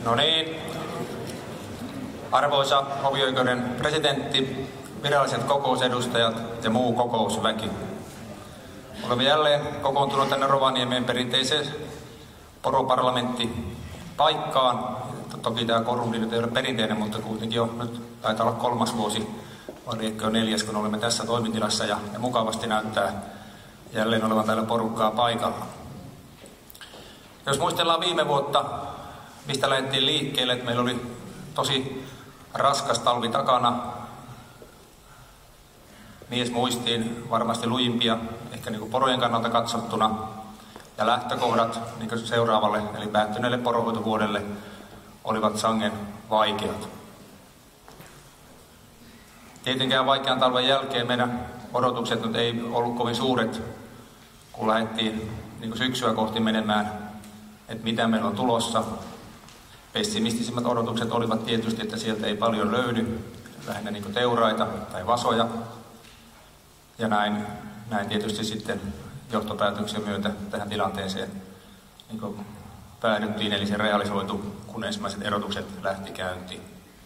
No niin. Arvoisa hovioikeuden presidentti, viralliset kokousedustajat ja muu kokousväki. Olemme jälleen kokoontunut tänne Rovaniemeen perinteiseen poroparlamenttipaikkaan. Toki tämä korumli nyt ei ole perinteinen, mutta kuitenkin jo nyt taitaa olla 3. vuosi, vai liekö 4, kun olemme tässä toimitilassa ja mukavasti näyttää jälleen olevan täällä porukkaa paikalla. Jos muistellaan viime vuotta, mistä lähdettiin liikkeelle, että meillä oli tosi raskas talvi takana. Mies muistiin varmasti lujimpia, ehkä niin kuin porojen kannalta katsottuna. Ja lähtökohdat niin kuin seuraavalle, eli päättyneelle poronhoitovuodelle, olivat sangen vaikeat. Tietenkään vaikean talven jälkeen meidän odotukset nyt ei ollut kovin suuret, kun lähdettiin niin kuin syksyä kohti menemään, että mitä meillä on tulossa. Pessimistisimmät odotukset olivat tietysti, että sieltä ei paljon löydy, lähinnä niin kuin teuraita tai vasoja. Ja näin tietysti sitten johtopäätöksen myötä tähän tilanteeseen niin kuin päädyttiin, eli se realisoitu, kun ensimmäiset erotukset lähti käyntiin.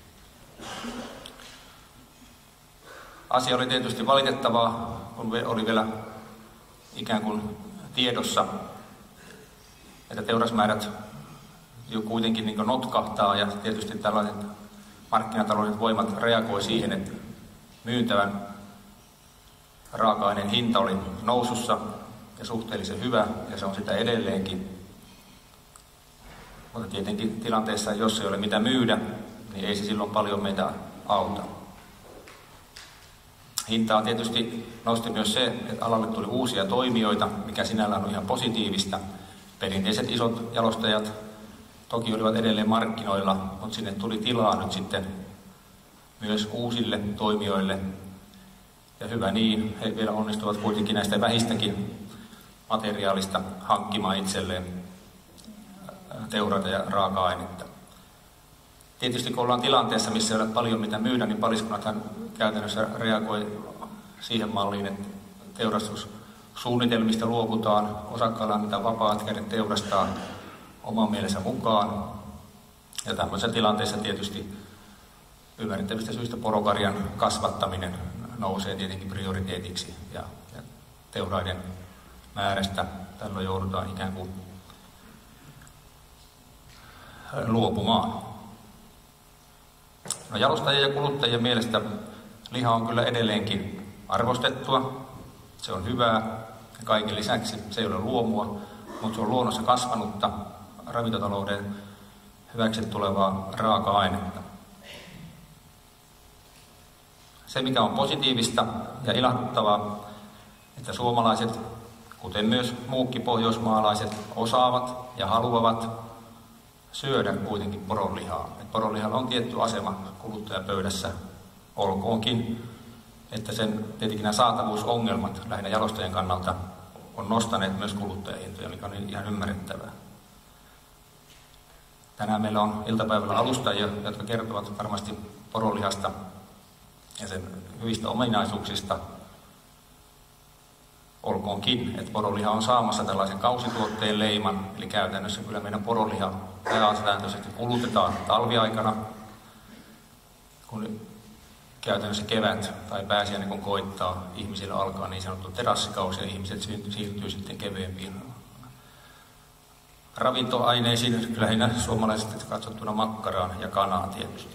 Asia oli tietysti valitettavaa, kun oli vielä ikään kuin tiedossa, että teurasmäärät jo kuitenkin niin kuin notkahtaa, ja tietysti tällaiset markkinataloudelliset voimat reagoi siihen, että myyntävän raaka-aineen hinta oli nousussa ja suhteellisen hyvä, ja se on sitä edelleenkin. Mutta tietenkin tilanteessa, jos ei ole mitä myydä, niin ei se silloin paljon meitä auta. Hintaa tietysti nosti myös se, että alalle tuli uusia toimijoita, mikä sinällään on ihan positiivista. Perinteiset isot jalostajat toki olivat edelleen markkinoilla, mutta sinne tuli tilaa nyt sitten myös uusille toimijoille. Ja hyvä niin, he vielä onnistuvat kuitenkin näistä vähistäkin materiaalista hankkimaan itselleen teuraita ja raaka-ainetta. Tietysti kun ollaan tilanteessa, missä ei ole paljon mitä myydä, niin paliskunnathan käytännössä reagoi siihen malliin, että teurastussuunnitelmista luovutaan, osakkailla annetaan vapaat kädet teurastaa oman mielensä mukaan. Ja tämmöisessä tilanteessa tietysti ymmärrettävistä syistä porokarjan kasvattaminen nousee tietenkin prioriteetiksi ja teuraiden määrästä tällöin joudutaan ikään kuin luopumaan. No, jalostajien ja kuluttajien mielestä liha on kyllä edelleenkin arvostettua, se on hyvää ja kaiken lisäksi se ei ole luomua, mutta se on luonnossa kasvanutta ravintotalouden hyväksi tulevaa raaka-ainetta. Se, mikä on positiivista ja ilahduttavaa, että suomalaiset, kuten myös muutkin pohjoismaalaiset, osaavat ja haluavat syödä kuitenkin poronlihaa. Poronlihalla on tietty asema kuluttajapöydässä, olkoonkin, että sen tietenkin nämä saatavuusongelmat lähinnä jalostajien kannalta on nostaneet myös kuluttajahintoja, mikä on ihan ymmärrettävää. Tänään meillä on iltapäivällä alustajia, jotka kertovat varmasti poronlihasta ja sen hyvistä ominaisuuksista. Olkoonkin, että poronliha on saamassa tällaisen kausituotteen leiman, eli käytännössä kyllä meidän poronliha pääsääntöisesti kulutetaan talviaikana, kun käytännössä kevät tai pääsiäinen kun koittaa, ihmisillä alkaa niin sanottu terassikausi ja ihmiset siirtyy sitten kevyempiin ravintoaineisiin, lähinnä suomalaiset katsottuna makkaraan ja kanaan tietysti.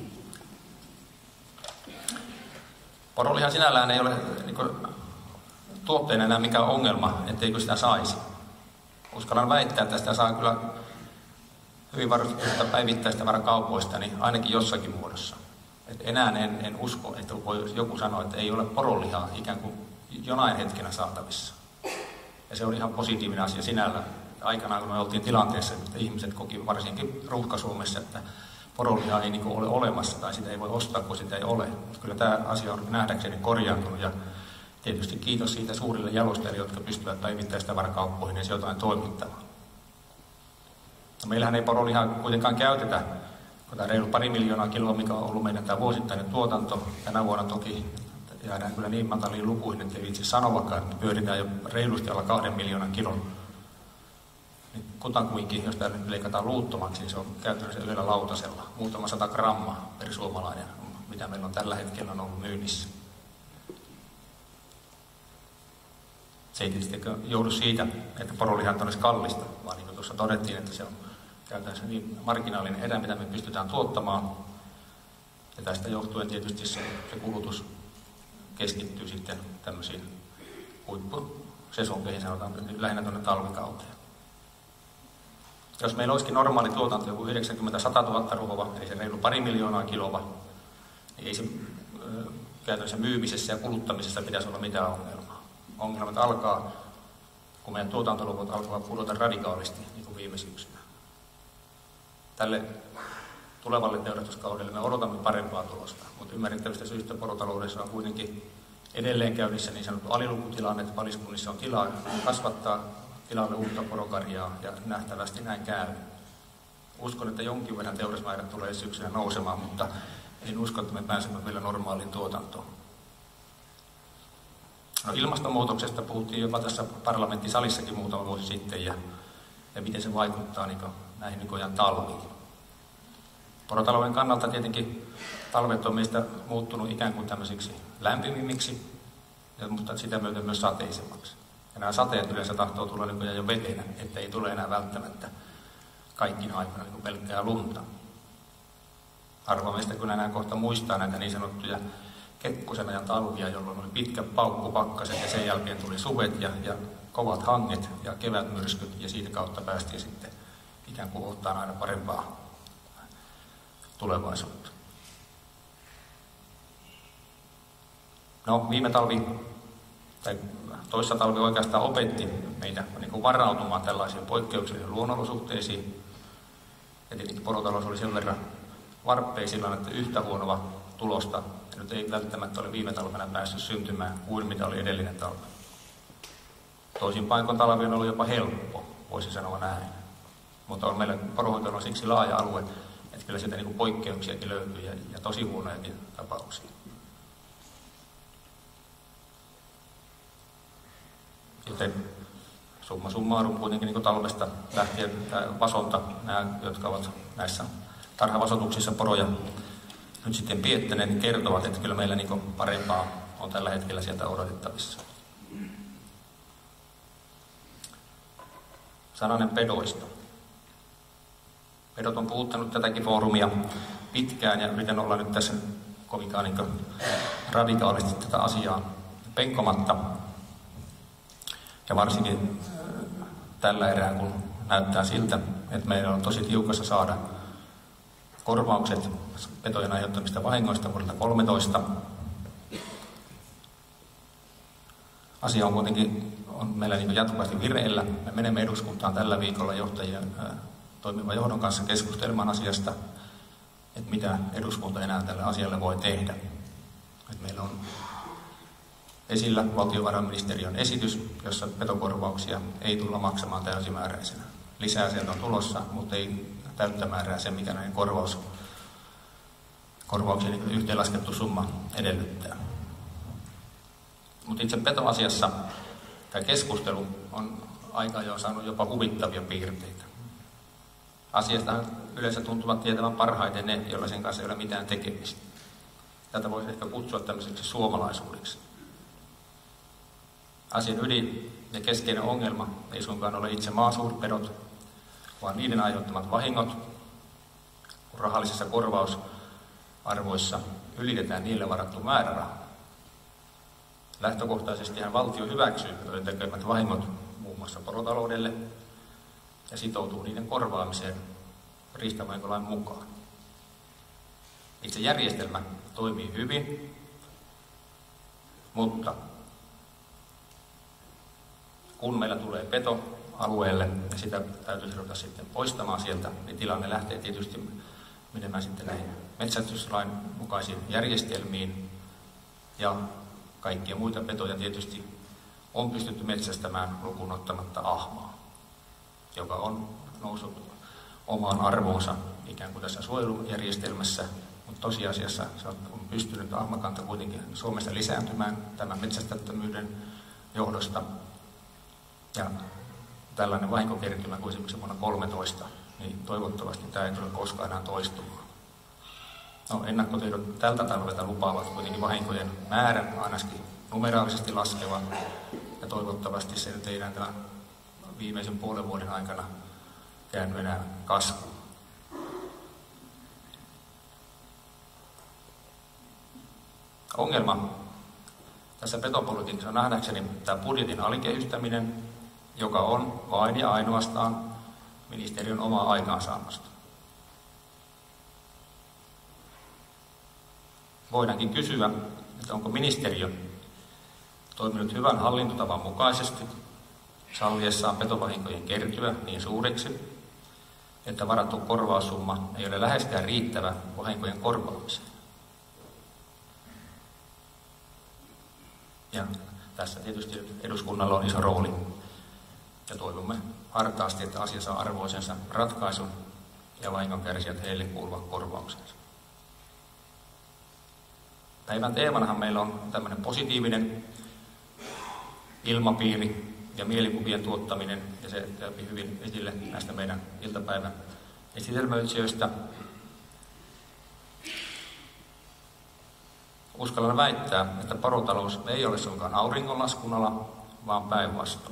Poronliha sinällään ei ole tuotteena enää mikään ongelma, etteikö sitä saisi. Uskallan väittää, että sitä saa kyllä hyvin varustetusta päivittäistavarakaupoista, niin ainakin jossakin muodossa. Et enää en usko, että voi joku sanoa, että ei ole poronlihaa ikään kuin jonain hetkenä saatavissa. Ja se on ihan positiivinen asia sinällä. Aikanaan kun me oltiin tilanteessa, että ihmiset koki varsinkin Ruuhka-Suomessa, että poronlihaa ei ole olemassa tai sitä ei voi ostaa, kun sitä ei ole. Mutta kyllä tämä asia on nähdäkseni korjaantunut ja tietysti kiitos siitä suurille jalostajille, jotka pystyvät päivittäistavarakauppoihin ja jotain toimittamaan. No, meillähän ei poronlihaa kuitenkaan käytetä, kun tämä reilu 2 miljoonaa kiloa, mikä on ollut meidän tämä vuosittainen tuotanto. Tänä vuonna toki jäädään kyllä niin mataliin lukuihin, että ei itse sanoakaan, että pyöritään jo reilusti alla 2 miljoonan kilon kutakuinkin, jos tämä leikataan luuttomaksi, niin se on käytännössä yhdellä lautasella. Muutama 100 grammaa per suomalainen, mitä meillä on tällä hetkellä on ollut myynnissä. Se ei tietysti joudu siitä, että porolihan olisi kallista, vaan niin kuin tuossa todettiin, että se on käytännössä niin marginaalinen erä, mitä me pystytään tuottamaan. Ja tästä johtuen tietysti se kulutus keskittyy sitten tämmöisiin huippusesonkeihin, sanotaan lähinnä tuonne talvikauteen. Jos meillä olisikin normaali tuotanto, joku 90-100 000 ruhova, eli se reilu 2 miljoonaa kiloa, niin ei se käytännössä myymisessä ja kuluttamisessa pitäisi olla mitään ongelmaa. Ongelmat alkaa, kun meidän tuotantoluvut alkavat pudota radikaalisti, niin kuin viime syksynä. Tälle tulevalle teurastuskaudelle me odotamme parempaa tulosta, mutta ymmärrettävistä syystä porotaloudessa on kuitenkin edelleen käynnissä niin sanottu alilukutilanne, että paliskunnissa on tilaa kasvattaa tilalle uutta porokarjaa ja nähtävästi näin käy. Uskon, että jonkin verran teurasmäärät tulee syksyllä nousemaan, mutta en usko, että me pääsemme vielä normaaliin tuotantoon. No, ilmastonmuutoksesta puhuttiin jopa tässä parlamenttisalissakin muutama vuosi sitten ja miten se vaikuttaa näihin nykyajan talviin. Porotalouden kannalta tietenkin talvet on meistä muuttunut ikään kuin tämmöisiksi lämpimimmiksi, mutta sitä myöten myös sateisemmaksi. Ja nämä sateet yleensä tahtoo tulla nykyään jo vetenä, että ei tule enää välttämättä kaikkina aikoina niin kuin pelkkää lunta. Harva meistä kyllä enää kohta muistaa näitä niin sanottuja Kekkosen ajan talvia, jolloin oli pitkä paukkupakkaset ja sen jälkeen tuli suvet ja kovat hanget ja kevätmyrskyt ja siitä kautta päästiin sitten ikään kuin ottaan aina parempaa tulevaisuutta. No, viime talvi, tai toissa talvi oikeastaan opetti meitä niin kuin varautumaan tällaisiin poikkeuksellisiin luonnonolosuhteisiin. Ja tietenkin porotalous oli sen verran varppeisilla, että yhtä huonoa tulosta nyt ei välttämättä ole viime talvena päässyt syntymään kuin mitä oli edellinen talvi. Toisin paikoin talvi on ollut jopa helppo, voisi sanoa näin. Mutta on meillä poronhoito on siksi laaja alue, että kyllä sieltä niin poikkeuksiakin löytyy ja tosi huonojakin tapauksia. Sitten summa summarum kuitenkin niin talvesta lähtien vasonta, nämä, jotka ovat näissä tarhavasotuksissa poroja nyt sitten piettäneet, niin kertovat, että kyllä meillä niin parempaa on tällä hetkellä sieltä odotettavissa. Sananen pedoista. Pedot on puhuttanut tätäkin foorumia pitkään ja yritän olla nyt tässä kovinkaan niin radikaalisti tätä asiaa penkomatta. Ja varsinkin tällä erää, kun näyttää siltä, että meidän on tosi tiukassa saada korvaukset petojen aiheuttamista vahingoista vuodelta 2013. Asia on kuitenkin meillä niin jatkuvasti vireillä. Me menemme eduskuntaan tällä viikolla johtajien toimivan johdon kanssa keskustelemaan asiasta, että mitä eduskunta enää tälle asialle voi tehdä. Että meillä on esillä valtiovarainministeriön esitys, jossa petokorvauksia ei tulla maksamaan täysimääräisenä. Lisää sieltä on tulossa, mutta ei täyttä määrää se, mikä näiden korvauksien yhteenlaskettu summa edellyttää. Mutta itse petoasiassa tämä keskustelu on aika jo saanut jopa huvittavia piirteitä. Asiasta yleensä tuntuvat tietävän parhaiten ne, joilla sen kanssa ei ole mitään tekemistä. Tätä voisi ehkä kutsua tämmöiseksi suomalaisuudeksi. Asian ydin ja keskeinen ongelma ei suinkaan ole itse maasuurpedot, vaan niiden aiheuttamat vahingot, kun rahallisissa korvausarvoissa ylitetään niille varattu määräraha. Lähtökohtaisestihan valtio hyväksyy petojen tekemät vahingot muun muassa porotaloudelle ja sitoutuu niiden korvaamiseen riistavahinkolain mukaan. Itse järjestelmä toimii hyvin, mutta kun meillä tulee peto alueelle ja sitä täytyy ruveta sitten poistamaan sieltä, niin tilanne lähtee tietysti menemään sitten näihin metsästyslain mukaisiin järjestelmiin ja kaikkia muita petoja tietysti on pystytty metsästämään lukuun ottamatta ahmaa, joka on noussut omaan arvoonsa ikään kuin tässä suojelujärjestelmässä, mutta tosiasiassa se on pystynyt ahmakanta kuitenkin Suomessa lisääntymään tämän metsästämättömyyden johdosta. Ja tällainen vahinkokertymä kuin esimerkiksi vuonna 2013, niin toivottavasti tämä ei tule koskaan enää toistumaan. No, ennakkotiedot tältä talvelta lupaavat kuitenkin vahinkojen määrän ainakin numeraalisesti laskevan, ja toivottavasti se nyt ei enää tämän viimeisen puolen vuoden aikana käänny enää kasvuun. Ongelma tässä petopolitiikassa on nähdäkseni tämä budjetin alikehystäminen, joka on vain ja ainoastaan ministeriön omaa aikaansaamasta. Voidaankin kysyä, että onko ministeriö toiminut hyvän hallintotavan mukaisesti salliessaan petovahinkojen kertyä niin suureksi, että varattu korvaussumma ei ole läheskään riittävä vahinkojen korvaamiseen. Ja tässä tietysti eduskunnalla on iso rooli, ja toivomme hartaasti, että asia saa arvoisensa ratkaisun ja vahingonkärsijät heille kuuluvat korvauksensa. Päivän teemanahan meillä on tämmöinen positiivinen ilmapiiri ja mielikuvien tuottaminen, ja se käy hyvin esille näistä meidän iltapäivän esitelmöitsijöistä. Uskallan väittää, että porotalous ei ole suinkaan auringonlaskun ala, vaan päinvastoin.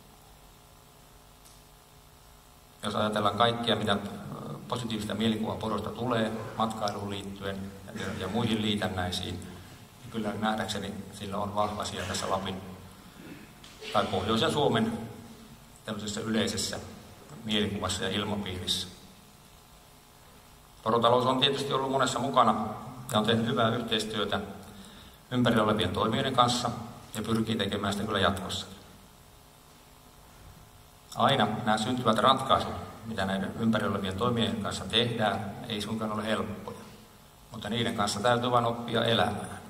Jos ajatellaan kaikkia, mitä positiivista mielikuvaa porosta tulee matkailuun liittyen ja muihin liitännäisiin, niin kyllä nähdäkseni sillä on vahva sija tässä Lapin tai Pohjoisen Suomen tämmöisessä yleisessä mielikuvassa ja ilmapiirissä. Porotalous on tietysti ollut monessa mukana ja on tehnyt hyvää yhteistyötä ympärillä olevien toimijoiden kanssa ja pyrkii tekemään sitä kyllä jatkossakin. Aina nämä syntyvät ratkaisut, mitä näiden ympärillä olevien toimijoiden kanssa tehdään, ei suinkaan ole helppoja, mutta niiden kanssa täytyy vain oppia elämään.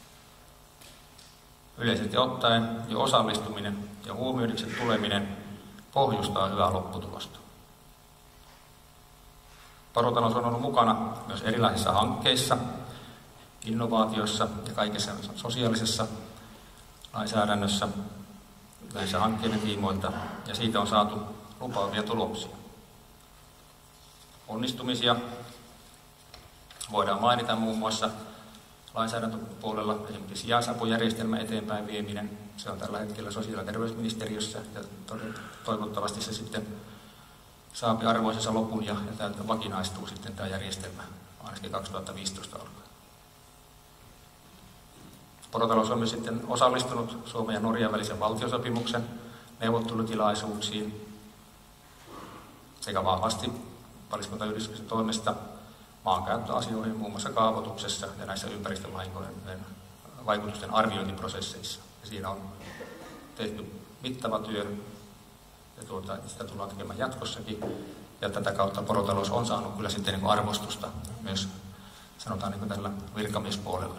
Yleisesti ottaen jo osallistuminen ja huomioiduksi tuleminen pohjustaa hyvää lopputulosta. Porotalous on ollut mukana myös erilaisissa hankkeissa, innovaatioissa ja kaikessa sosiaalisessa lainsäädännössä näissä hankkeiden tiimoilta, ja siitä on saatu lupaavia tuloksia. Onnistumisia voidaan mainita muun muassa lainsäädäntöpuolella esimerkiksi sijaisapujärjestelmän eteenpäin vieminen. Se on tällä hetkellä sosiaali- ja terveysministeriössä, ja toivottavasti se sitten saa arvoisensa lopun ja täältä vakinaistuu sitten tämä järjestelmä ainakin 2015 alkaen. Porotalous on myös sitten osallistunut Suomen ja Norjan välisen valtiosopimuksen neuvottelutilaisuuksiin sekä vahvasti paliskuntayhdistyksen toimesta maankäyttöasioihin, muun muassa kaavoituksessa ja näissä ympäristövahinkojen vaikutusten arviointiprosesseissa. Ja siinä on tehty mittava työ, ja sitä tullaan tekemään jatkossakin. Ja tätä kautta porotalous on saanut kyllä sitten niin kuin arvostusta myös, sanotaan niin kuin tällä virkamiespuolella.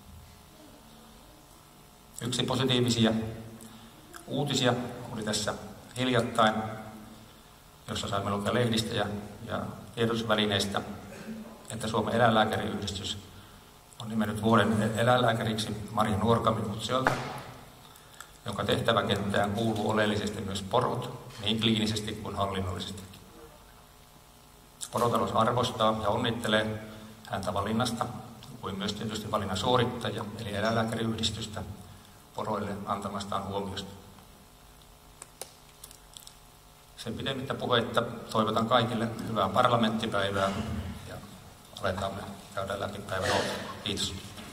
Yksi positiivisia uutisia oli tässä hiljattain, jossa saimme lukea lehdistä ja tiedotusvälineistä, että Suomen eläinlääkäriyhdistys on nimennyt vuoden eläinlääkäriksi Maria Nuorgami-Utsiolta, jonka tehtäväkenttään kuuluu oleellisesti myös porot, niin kliinisesti kuin hallinnollisestikin. Porotalous arvostaa ja onnittelee häntä valinnasta, kuin myös tietysti valinnan suorittajia, eli eläinlääkäriyhdistystä, poroille antamastaan huomiosta. Sen pidemmittä puheitta toivotan kaikille hyvää parlamenttipäivää ja aletaan käydä läpi päivän ohjelmaa. Kiitos.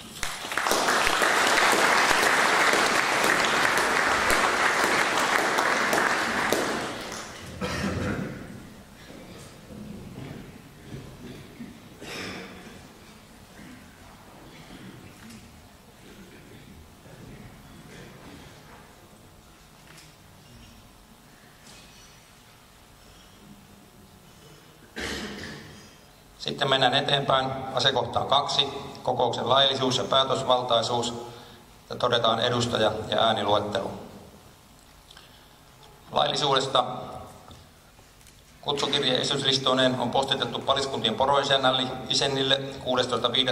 Sitten mennään eteenpäin asiakohtaan 2, kokouksen laillisuus ja päätösvaltaisuus, ja todetaan edustaja- ja ääniluettelo. Laillisuudesta kutsukirje esityslistoineen on postitettu paliskuntien poroisännille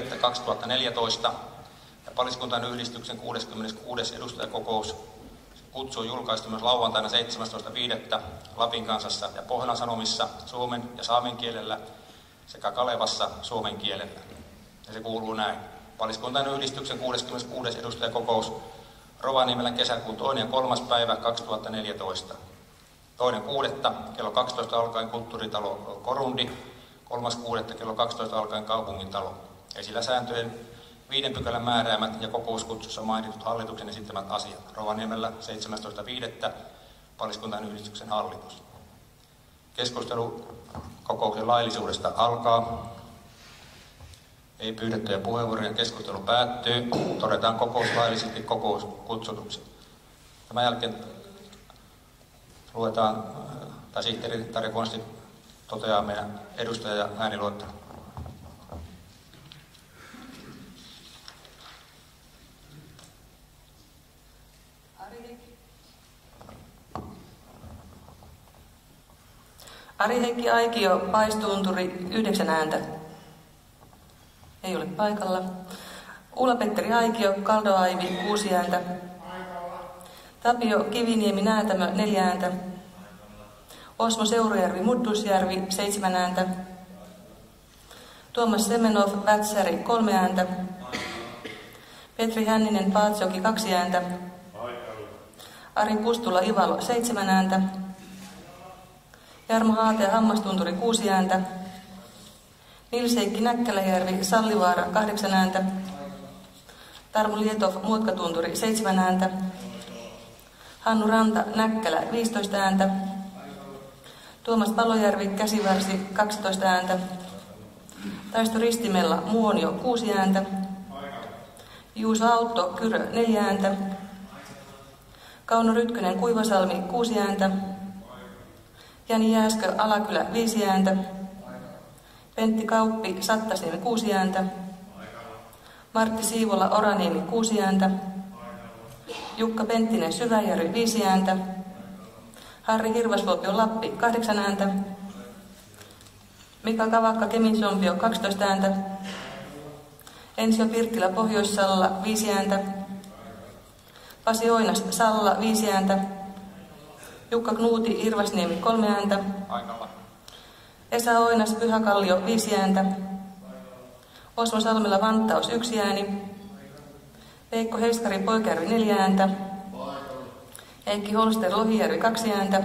16.5.2014 ja paliskuntain yhdistyksen 66. edustajakokous kutsu on julkaistu myös lauantaina 17.5. Lapin Kansassa ja Pohjolan Sanomissa suomen ja saamen kielellä sekä Kalevassa suomen kielellä. Ja se kuuluu näin. Paliskuntain yhdistyksen 66. edustajakokous Rovaniemellä kesäkuun 2. ja 3. päivä 2014. 2.6. kello 12 alkaen kulttuuritalo Korundi, 3.6. kello 12 alkaen kaupungintalo. Esillä sääntöjen 5 pykälän määräämät ja kokouskutsussa mainitut hallituksen esittämät asiat. Rovaniemellä 17.5. Paliskuntain yhdistyksen hallitus. Keskustelu kokouksen laillisuudesta alkaa. Ei pyydettyjä puheenvuoroja, keskustelu päättyy. Todetaan kokous laillisesti kokouskutsutuksi. Tämän jälkeen luetaan, tai sihteeri Tarja Konsti toteaa meidän edustaja- ja ääniluettelo. Ari-Heikki Aikio, Paistuunturi, 9 ääntä. Ei ole paikalla. Ulla-Petteri Aikio, Kaldoaivi, 6 ääntä. Tapio Kiviniemi Näätämö, 4 ääntä. Osmo Seurujärvi Muddusjärvi, 7 ääntä. Tuomas Semenov Vätsäri, 3 ääntä. Petri Hänninen Paatsjoki, 2 ääntä. Ari Pustula Ivalo, 7 ääntä. Jarmo Haate Hammastunturi, 6 ääntä. Nils-Heikki Näkkäläjärvi Sallivaara, 8 ääntä. Tarmo Lietov Muotkatunturi, 7 ääntä. Hannu Ranta Näkkälä, 15 ääntä. Tuomas Palojärvi Käsivarsi, 12 ääntä. Taisto Ristimella Muonio, 6 ääntä. Juuso Autto Kyrö, 4 ääntä. Kauno Rytkönen Kuivasalmi, 6 ääntä. Jani Jääskö Alakylä, 5 ääntä. Pentti Kauppi Sattasniemi, 6 ääntä. Martti Siivola Oraniemi, 6 ääntä. Jukka Penttinen Syväjärvi, 5 ääntä. Harri Hirvasvuopio Lappi, 8 ääntä. Mika Kavakka Keminsompio, 12 ääntä. Ensio Pirkkilä Pohjois-Salla, 5 ääntä. Pasi Oinas Salla, 5 ääntä. Jukka Knuuti Hirvasniemi, 3 ääntä. Paikalla. Esa Oinas Pyhäkallio, 5 ääntä. Osmo Salmela Vantaus, 1 ääni. Veikko Heiskari Poikajärvi, 4 ääntä. Heikki Holster Lohijärvi, 2 ääntä.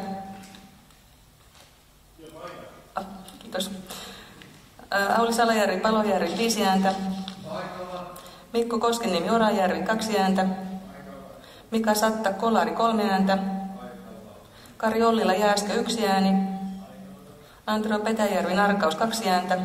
Kiitos. Auli Salajärvi Palojärvi, 5 ääntä. Mikko Koskeniemi Orajärvi, 2 ääntä. Mika Satta Kolari, 3 ääntä. Kari Ollila Jääskö, 1 ääni. Antero Petäjärvi Narkaus, 2 ääntä.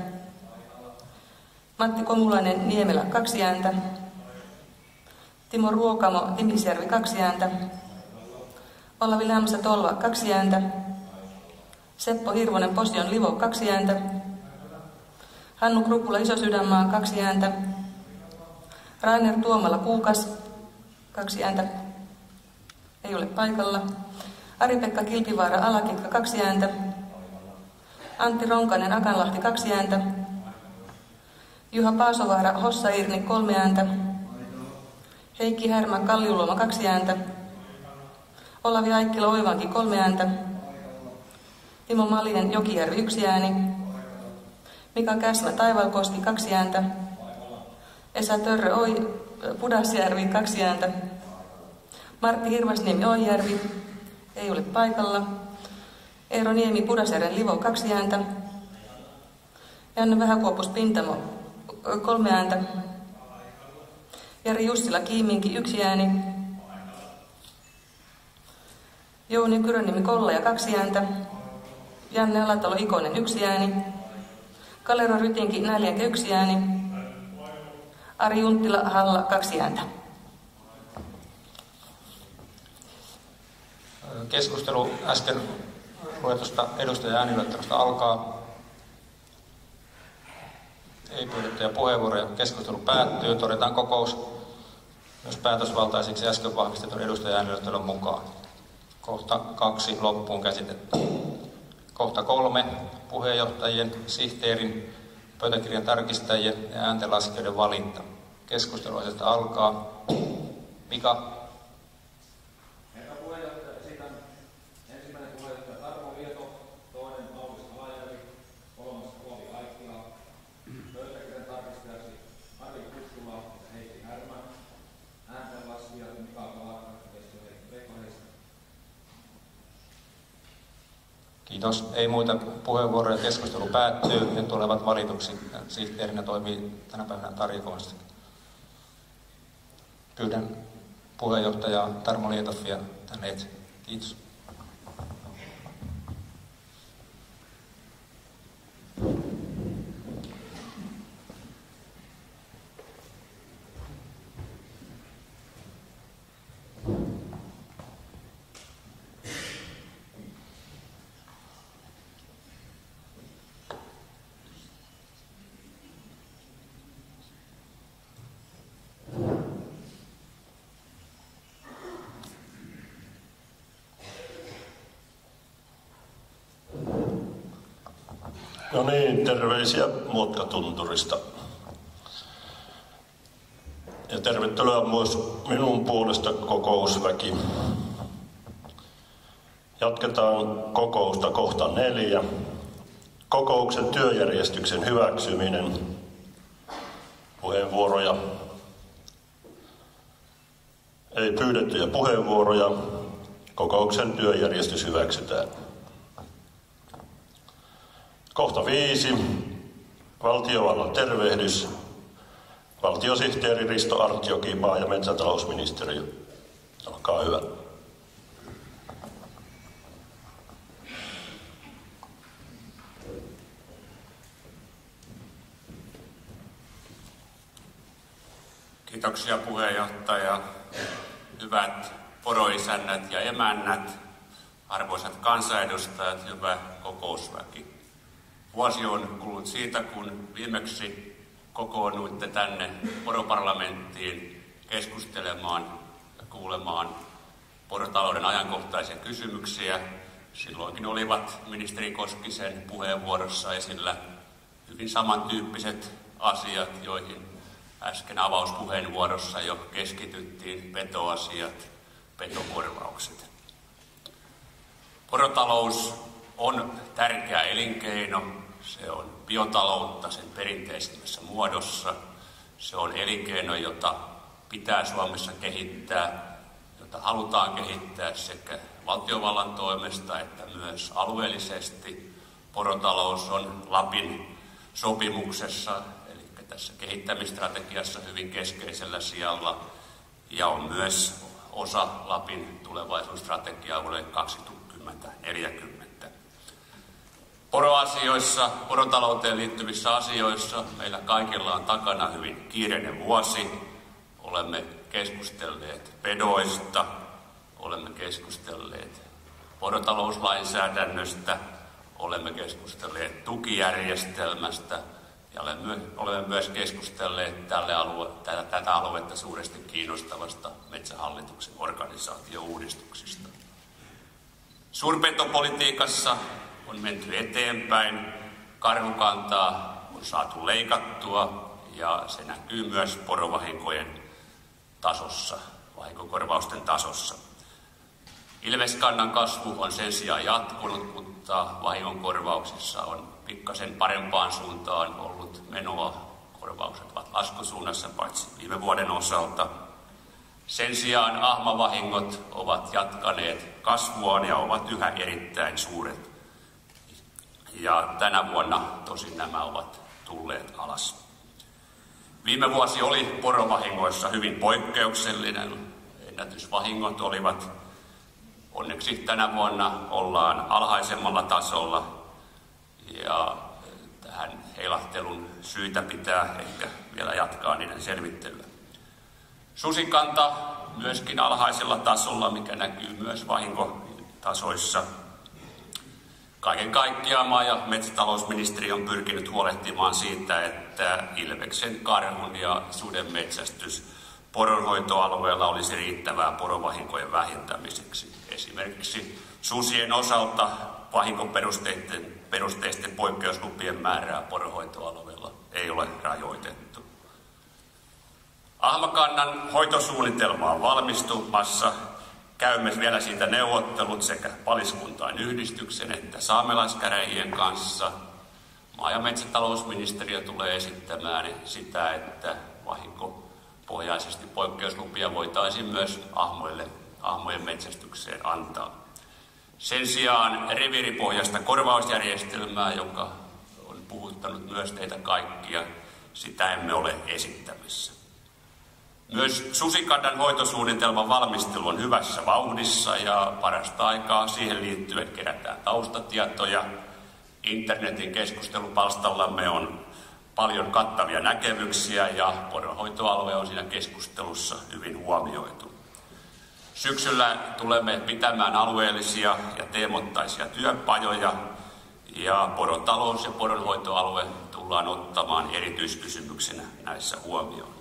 Matti Komulainen Niemelä, 2 ääntä. Timo Ruokamo Timisjärvi, 2 ääntä. Olavi Lämsä Tolva, 2 ääntä. Seppo Hirvonen Posion Livo, 2 ääntä. Hannu Krupula Iso-Sydänmaa, 2 ääntä. Rainer Tuomala Puukas, 2 ääntä. Ei ole paikalla. Ari-Pekka Kilpivaara Alakitka, 2 ääntä. Antti Ronkanen Akanlahti, 2 ääntä. Juha Paasovaara Hossa Irni, 3 ääntä. Heikki Härmä Kalliuluoma, 2 ääntä. Olavi Aikkila Oivanki, 3 ääntä. Timo Malinen Jokijärvi, 1 ääni. Mika Käsmä Taivalkoski, 2 ääntä. Esa Törrö Pudasjärvi, 2 ääntä. Martti Hirvasniemi Oijärvi, ei ole paikalla. Eero Niemi Pudasjärven Livo, 2 ääntä. Janne Vähäkuopus Pintamo, 3 ääntä. Jari Jussila Kiiminki, 1 ääni. Jouni Kyrönniemi Kollaja, 2 ääntä. Janne Alatalo Ikonen, 1 ääni. Kalero Rytinki Näljänkä, 1 ääni. Ari Junttila Halla, 2 ääntä. Keskustelu äsken luetusta edustaja- ja ääniluettelosta alkaa. Ei pyydettyjä puheenvuoroja. Keskustelu päättyy. Todetaan kokous myös päätösvaltaisiksi äsken vahvistetun edustaja- ja ääniluettelon mukaan. Kohta 2 loppuun käsitettä. Kohta 3 puheenjohtajien, sihteerin, pöytäkirjan tarkistajien ja ääntenlaskijoiden valinta. Keskustelu asiasta alkaa. Mika. Herra puhemies, Kiitos. Ei muita puheenvuoroja. Keskustelu päättyy ja tulevat valituksi. Sihteerinä toimii tänä päivänä Tarja Konsti. Pyydän puheenjohtajaa Tarmo Lietoffia tänne eteen. Kiitos. No niin, terveisiä Muotkatunturista. Ja tervetuloa myös minun puolesta kokousväki. Jatketaan kokousta kohta 4. Kokouksen työjärjestyksen hyväksyminen. Puheenvuoroja. Ei pyydettyjä puheenvuoroja. Kokouksen työjärjestys hyväksytään. Kohta 5. Valtiovallan tervehdys. Valtiosihteeri Risto Artjoki, maa- ja metsätalousministeriö. Olkaa hyvä. Kiitoksia puheenjohtaja. Hyvät poroisännät ja emännät, arvoisat kansanedustajat, hyvä kokousväki. Vuosi on kulunut siitä, kun viimeksi kokoonnuitte tänne poroparlamenttiin keskustelemaan ja kuulemaan porotalouden ajankohtaisia kysymyksiä. Silloinkin olivat ministeri Koskisen puheenvuorossa esillä hyvin samantyyppiset asiat, joihin äsken avauspuheenvuorossa jo keskityttiin: petoasiat, petokorvaukset. Porotalous on tärkeä elinkeino. Se on biotaloutta sen perinteisemmässä muodossa. Se on elinkeino, jota pitää Suomessa kehittää, jota halutaan kehittää sekä valtiovallan toimesta että myös alueellisesti. Porotalous on Lapin sopimuksessa, eli tässä kehittämistrategiassa hyvin keskeisellä sijalla, ja on myös osa Lapin tulevaisuusstrategiaa vuodelle 2040. Poroasioissa, porotalouteen liittyvissä asioissa meillä kaikilla on takana hyvin kiireinen vuosi. Olemme keskustelleet pedoista, olemme keskustelleet porotalouslainsäädännöstä, olemme keskustelleet tukijärjestelmästä ja olemme myös keskustelleet tätä aluetta suuresti kiinnostavasta Metsähallituksen organisaatio-uudistuksista. Suurpetopolitiikassa on menty eteenpäin, karhukantaa on saatu leikattua ja se näkyy myös porovahinkojen tasossa, vahinkokorvausten tasossa. Ilveskannan kasvu on sen sijaan jatkunut, mutta vahingonkorvauksissa on pikkasen parempaan suuntaan ollut menoa. Korvaukset ovat laskusuunnassa paitsi viime vuoden osalta. Sen sijaan ahmavahingot ovat jatkaneet kasvuaan ja ovat yhä erittäin suuret. Ja tänä vuonna tosin nämä ovat tulleet alas. Viime vuosi oli porovahingoissa hyvin poikkeuksellinen. Ennätysvahingot olivat. Onneksi tänä vuonna ollaan alhaisemmalla tasolla ja tähän heilattelun syitä pitää ehkä vielä jatkaa niiden selvittelyä. Susikanta myöskin alhaisella tasolla, mikä näkyy myös vahinkotasoissa. Kaiken kaikkiaan maa- ja metsätalousministeriö on pyrkinyt huolehtimaan siitä, että ilveksen, karhun ja suden metsästys poronhoitoalueella olisi riittävää porovahinkojen vähentämiseksi. Esimerkiksi susien osalta vahinkoperusteisten poikkeuslupien määrää poronhoitoalueella ei ole rajoitettu. Ahmakannan hoitosuunnitelma on valmistumassa. Käymme vielä siitä neuvottelut sekä paliskuntain yhdistyksen että saamelaiskäräjien kanssa. Maa- ja metsätalousministeriö tulee esittämään sitä, että vahinkopohjaisesti poikkeuslupia voitaisiin myös ahmojen metsästykseen antaa. Sen sijaan reviiripohjaista korvausjärjestelmää, joka on puhuttanut myös teitä kaikkia, sitä emme ole esittämässä. Myös susikannan hoitosuunnitelman valmistelu on hyvässä vauhdissa ja parasta aikaa siihen liittyen kerätään taustatietoja. Internetin keskustelupalstallamme on paljon kattavia näkemyksiä ja poronhoitoalue on siinä keskustelussa hyvin huomioitu. Syksyllä tulemme pitämään alueellisia ja teemottaisia työpajoja ja porotalous ja poronhoitoalue tullaan ottamaan erityiskysymyksenä näissä huomioon.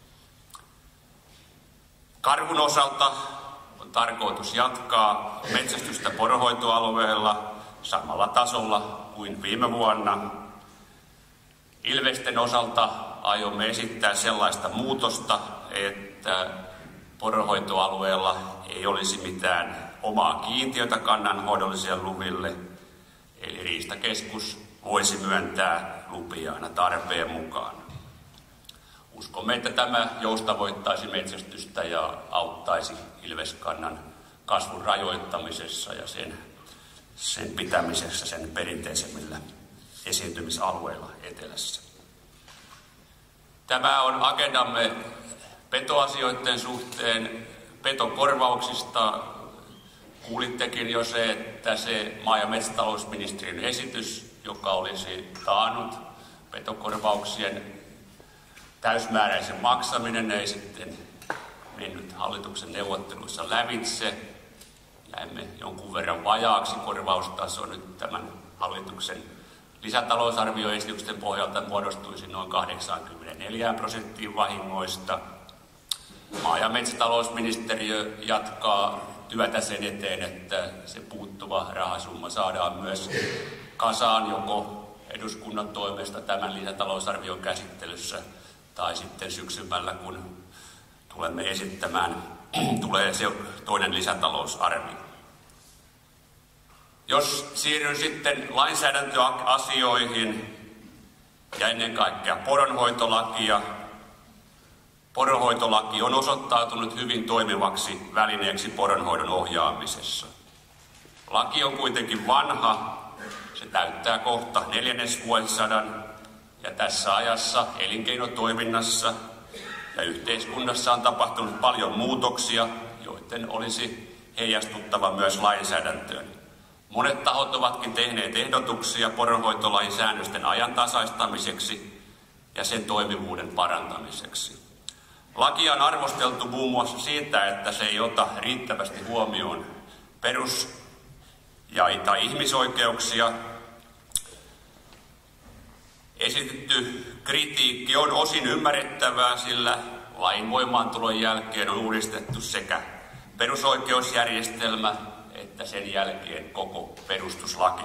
Karhun osalta on tarkoitus jatkaa metsästystä poronhoitoalueella samalla tasolla kuin viime vuonna. Ilvesten osalta aiomme esittää sellaista muutosta, että poronhoitoalueella ei olisi mitään omaa kiintiötä kannanhoidollisille luville, eli Riistakeskus voisi myöntää lupia aina tarpeen mukaan. Uskomme, että tämä joustavoittaisi metsästystä ja auttaisi ilveskannan kasvun rajoittamisessa ja sen pitämisessä sen perinteisemmillä esiintymisalueilla etelässä. Tämä on agendamme petoasioiden suhteen. Petokorvauksista kuulittekin jo se, että se maa- ja metsätalousministeriön esitys, joka olisi taannut petokorvauksien täysmääräisen maksaminen, ei sitten mennyt hallituksen neuvotteluissa lävitse. Jäimme jonkun verran vajaaksi korvaustaso nyt tämän hallituksen lisätalousarvioesityksen pohjalta muodostuisi noin 84% vahingoista. Maa- ja metsätalousministeriö jatkaa työtä sen eteen, että se puuttuva rahasumma saadaan myös kasaan joko eduskunnan toimesta tämän lisätalousarvion käsittelyssä tai sitten syksymällä, kun tulemme esittämään, tulee se toinen lisätalousarvio. Jos siirryn sitten lainsäädäntöasioihin ja ennen kaikkea poronhoitolakia. Poronhoitolaki on osoittautunut hyvin toimivaksi välineeksi poronhoidon ohjaamisessa. Laki on kuitenkin vanha, se täyttää kohta 4. vuosisadan ja tässä ajassa elinkeinotoiminnassa ja yhteiskunnassa on tapahtunut paljon muutoksia, joiden olisi heijastuttava myös lainsäädäntöön. Monet tahot ovatkin tehneet ehdotuksia poronhoitolain säännösten ajantasaistamiseksi ja sen toimivuuden parantamiseksi. Lakia on arvosteltu muun muassa siitä, että se ei ota riittävästi huomioon perus- tai ihmisoikeuksia. Esitetty kritiikki on osin ymmärrettävää, sillä lain voimaantulon jälkeen on uudistettu sekä perusoikeusjärjestelmä että sen jälkeen koko perustuslaki.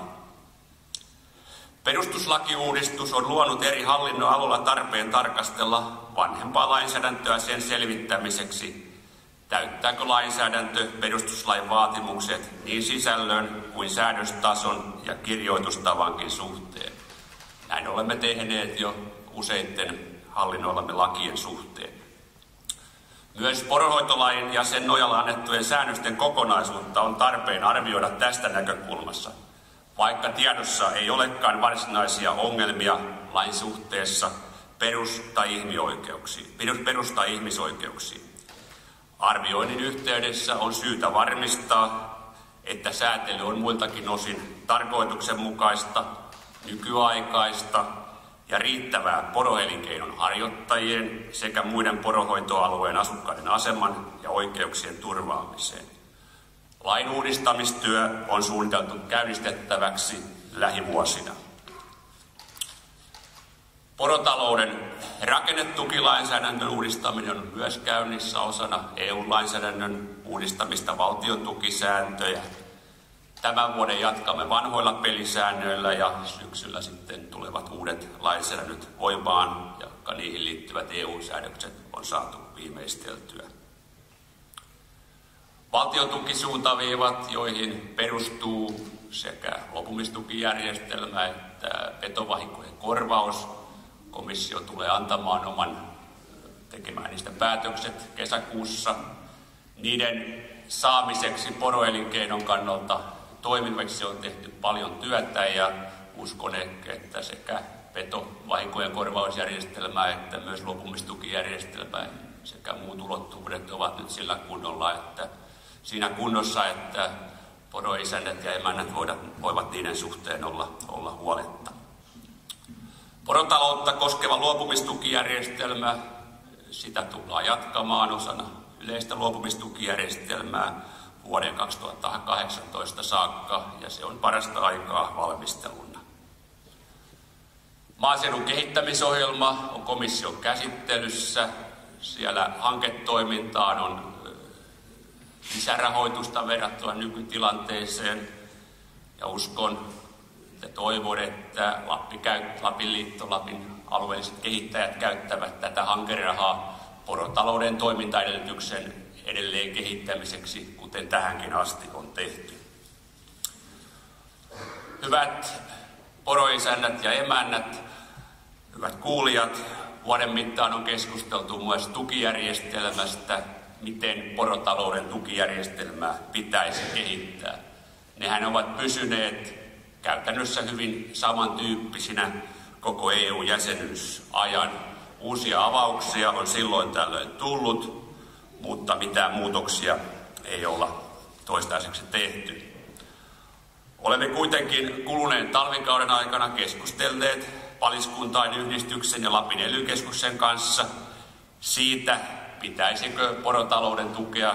Perustuslakiuudistus on luonut eri hallinnon alueilla tarpeen tarkastella vanhempaa lainsäädäntöä sen selvittämiseksi, täyttääkö lainsäädäntö perustuslain vaatimukset niin sisällön kuin säädöstason ja kirjoitustavankin suhteen. Näin olemme tehneet jo useitten hallinnoillamme lakien suhteen. Myös poronhoitolain ja sen nojalla annettujen säännösten kokonaisuutta on tarpeen arvioida tästä näkökulmassa, vaikka tiedossa ei olekaan varsinaisia ongelmia lain suhteessa perus- tai ihmisoikeuksiin. Arvioinnin yhteydessä on syytä varmistaa, että säätely on muiltakin osin tarkoituksenmukaista, nykyaikaista ja riittävää poroelinkeinon harjoittajien sekä muiden poronhoitoalueen asukkaiden aseman ja oikeuksien turvaamiseen. Lain uudistamistyö on suunniteltu käynnistettäväksi lähivuosina. Porotalouden rakennetukilainsäädännön uudistaminen on myös käynnissä osana EU-lainsäädännön uudistamista valtiontukisääntöjä. Tämän vuoden jatkamme vanhoilla pelisäännöillä ja syksyllä sitten tulevat uudet lainsäädännöt voimaan, jotka niihin liittyvät EU-säädökset on saatu viimeisteltyä. Valtiontukisuuntaviivat, joihin perustuu sekä lopumistukijärjestelmä että petovahinkojen korvaus. Komissio tulee antamaan tekemään niistä päätökset kesäkuussa. Niiden saamiseksi poroelinkeinon kannalta toimivaksi on tehty paljon työtä ja uskon, että sekä petovahinkojen korvausjärjestelmä että myös luopumistukijärjestelmä sekä muut ulottuvuudet ovat nyt sillä kunnolla, että siinä kunnossa, että poroisännät ja emännät voivat niiden suhteen olla huoletta. Porotaloutta koskeva luopumistukijärjestelmä, sitä tullaan jatkamaan osana yleistä luopumistukijärjestelmää vuoden 2018 saakka, ja se on parasta aikaa valmisteluna. Maaseudun kehittämisohjelma on komission käsittelyssä. Siellä hanketoimintaan on lisärahoitusta verrattuna nykytilanteeseen, ja uskon ja toivon, että Lapin liitto, Lapin alueelliset kehittäjät käyttävät tätä hankerahaa porotalouden toimintaedellytyksen edelleen kehittämiseksi, kuten tähänkin asti on tehty. Hyvät poroisännät ja emännät, hyvät kuulijat, vuoden mittaan on keskusteltu myös tukijärjestelmästä, miten porotalouden tukijärjestelmää pitäisi kehittää. Nehän ovat pysyneet käytännössä hyvin samantyyppisinä koko EU-jäsenyysajan. Uusia avauksia on silloin tällöin tullut, mutta mitään muutoksia ei olla toistaiseksi tehty. Olemme kuitenkin kuluneen talvikauden aikana keskustelleet Paliskuntain yhdistyksen ja Lapin ely-keskuksen kanssa siitä, pitäisikö porotalouden tukea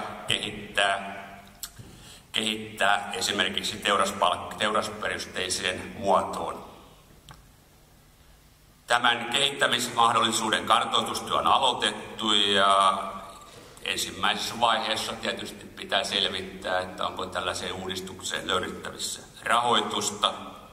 kehittää esimerkiksi teurasperusteiseen muotoon. Tämän kehittämismahdollisuuden kartoitustyö on aloitettu ja ensimmäisessä vaiheessa tietysti pitää selvittää, että onko tällaiseen uudistukseen löydettävissä rahoitusta.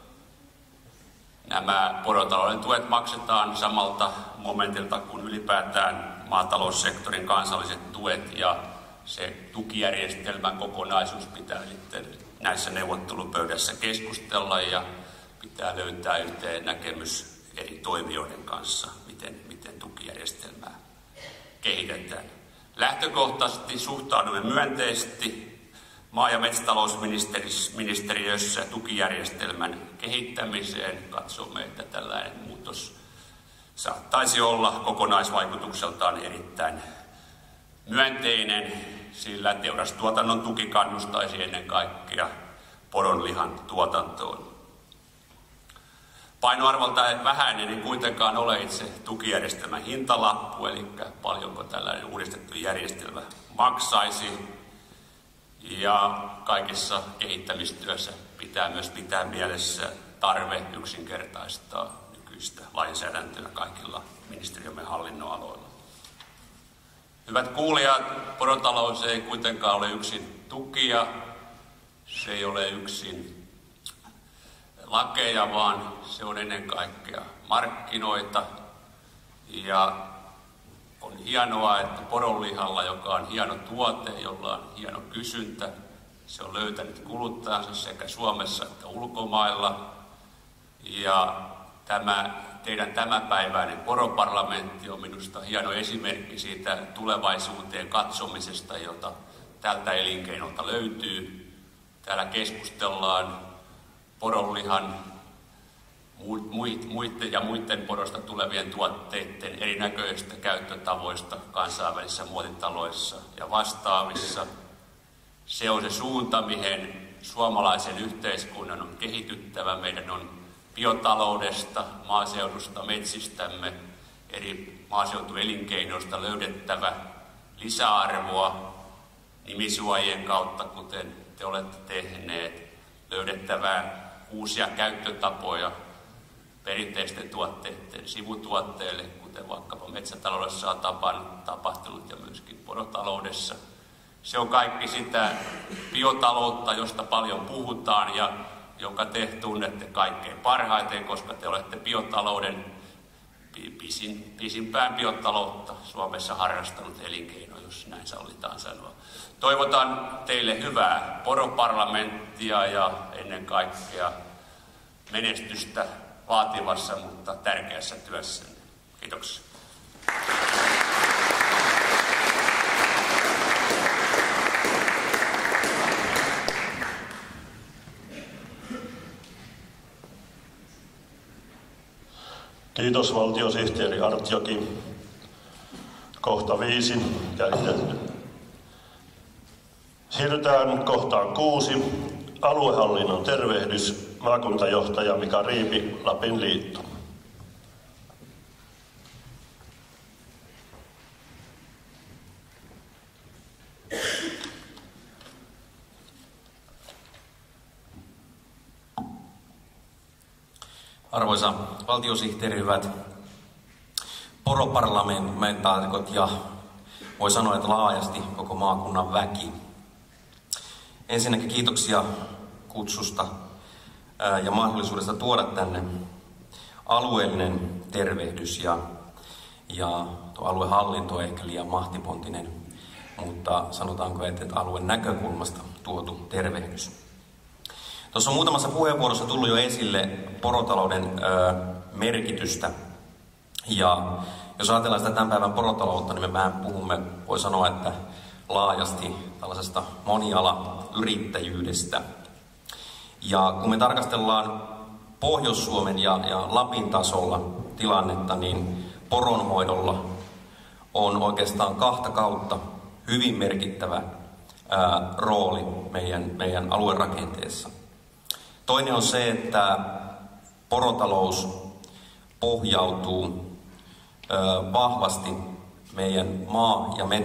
Nämä porotalouden tuet maksetaan samalta momentilta kuin ylipäätään maataloussektorin kansalliset tuet, ja se tukijärjestelmän kokonaisuus pitää sitten näissä neuvottelupöydässä keskustella ja pitää löytää yhteen näkemys eri toimijoiden kanssa, miten tukijärjestelmää kehitetään. Lähtökohtaisesti suhtaudumme myönteisesti maa- ja metsätalousministeriössä tukijärjestelmän kehittämiseen. Katsomme, että tällainen muutos saattaisi olla kokonaisvaikutukseltaan erittäin myönteinen, sillä teurastuotannon tuki kannustaisi ennen kaikkea poronlihan tuotantoon. Painoarvolta vähäinen ei kuitenkaan ole itse tukijärjestelmän hintalappu, eli paljonko tällainen uudistettu järjestelmä maksaisi. Ja kaikessa kehittämistyössä pitää myös pitää mielessä tarve yksinkertaistaa nykyistä lainsäädäntöä kaikilla ministeriömme hallinnonaloilla. Hyvät kuulijat, porotalous ei kuitenkaan ole yksin tukia, se ei ole yksin lakeja, vaan se on ennen kaikkea markkinoita. Ja on hienoa, että poronlihalla, joka on hieno tuote, jolla on hieno kysyntä, se on löytänyt kuluttajansa sekä Suomessa että ulkomailla. Ja tämä teidän tämänpäiväinen poroparlamentti on minusta hieno esimerkki siitä tulevaisuuteen katsomisesta, jota tältä elinkeinolta löytyy. Täällä keskustellaan poronlihan muiden porosta tulevien tuotteiden erinäköisistä käyttötavoista kansainvälisissä muotitaloissa ja vastaavissa. Se on se suunta, mihin suomalaisen yhteiskunnan on kehityttävä. Meidän on biotaloudesta, maaseudusta, metsistämme, eri maaseutuelinkeinoista löydettävä lisäarvoa nimisuojien kautta, kuten te olette tehneet, löydettävä uusia käyttötapoja perinteisten tuotteiden sivutuotteille, kuten vaikkapa metsätaloudessa on tapahtunut ja myöskin porotaloudessa. Se on kaikki sitä biotaloutta, josta paljon puhutaan ja jonka te tunnette kaikkein parhaiten, koska te olette biotalouden pisimpään biotaloutta Suomessa harrastanut elinkeino, jos näin sallitaan sanoa. Toivotan teille hyvää poroparlamenttia ja ennen kaikkea menestystä vaativassa, mutta tärkeässä työssänne. Kiitoksia. Kiitos valtiosihteeri Artjoki. Kohta 5 käsitelty. Siirrytään kohtaan 6. Aluehallinnon tervehdys. Maakuntajohtaja Mika Riipi, Lapin liitto. Arvoisa valtiosihteeri, hyvät poroparlamentaarikot ja voi sanoa, että laajasti koko maakunnan väki. Ensinnäkin kiitoksia kutsusta ja mahdollisuudesta tuoda tänne alueellinen tervehdys ja tuo aluehallinto on ehkä liian mahtipontinen, mutta sanotaanko, että alueen näkökulmasta tuotu tervehdys. Tuossa on muutamassa puheenvuorossa tullut jo esille porotalouden merkitystä. Ja jos ajatellaan sitä tämän päivän porotaloutta, niin me puhumme, voi sanoa, että laajasti tällaisesta monialayrittäjyydestä. Ja kun me tarkastellaan Pohjois-Suomen ja Lapin tasolla tilannetta, niin poronhoidolla on oikeastaan kahta kautta hyvin merkittävä rooli meidän aluerakenteessa. Toinen on se, että porotalous pohjautuu vahvasti meidän maa- ja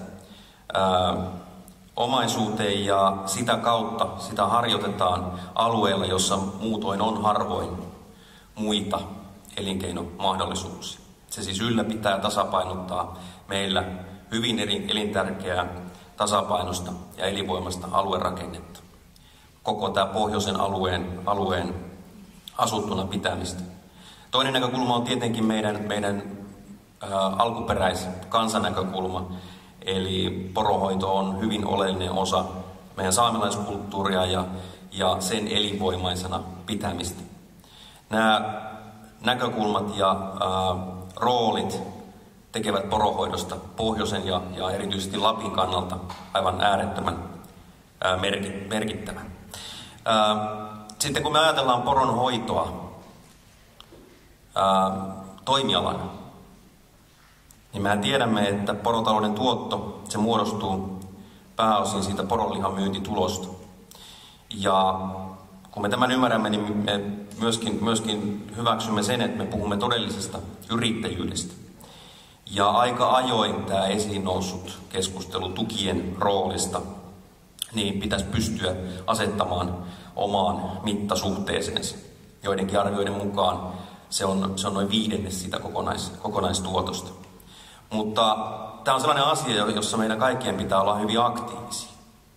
metsäomaisuuteen ja sitä kautta sitä harjoitetaan alueella, jossa muutoin on harvoin muita elinkeinomahdollisuuksia. Se siis ylläpitää ja tasapainottaa meillä hyvin elintärkeää tasapainosta ja elinvoimasta aluerakennetta. Koko tämä pohjoisen alueen asuttuna pitämistä. Toinen näkökulma on tietenkin meidän alkuperäiskansanäkökulma, eli poronhoito on hyvin oleellinen osa meidän saamelaiskulttuuria ja sen elinvoimaisena pitämistä. Nämä näkökulmat ja roolit tekevät poronhoidosta pohjoisen ja erityisesti Lapin kannalta aivan äärettömän merkittävän. Sitten kun me ajatellaan poronhoitoa toimialana, niin mehän tiedämme, että porotalouden tuotto, se muodostuu pääosin siitä poronlihan myyntitulosta. Ja kun me tämän ymmärrämme, niin me myöskin hyväksymme sen, että me puhumme todellisesta yrittäjyydestä. Ja aika ajoin tämä esiin noussut keskustelu tukien roolista, niin pitäisi pystyä asettamaan omaan mittasuhteeseensa. Joidenkin arvioiden mukaan se on noin 1/5 siitä kokonaistuotosta. Mutta tämä on sellainen asia, jossa meidän kaikkien pitää olla hyvin aktiivisia.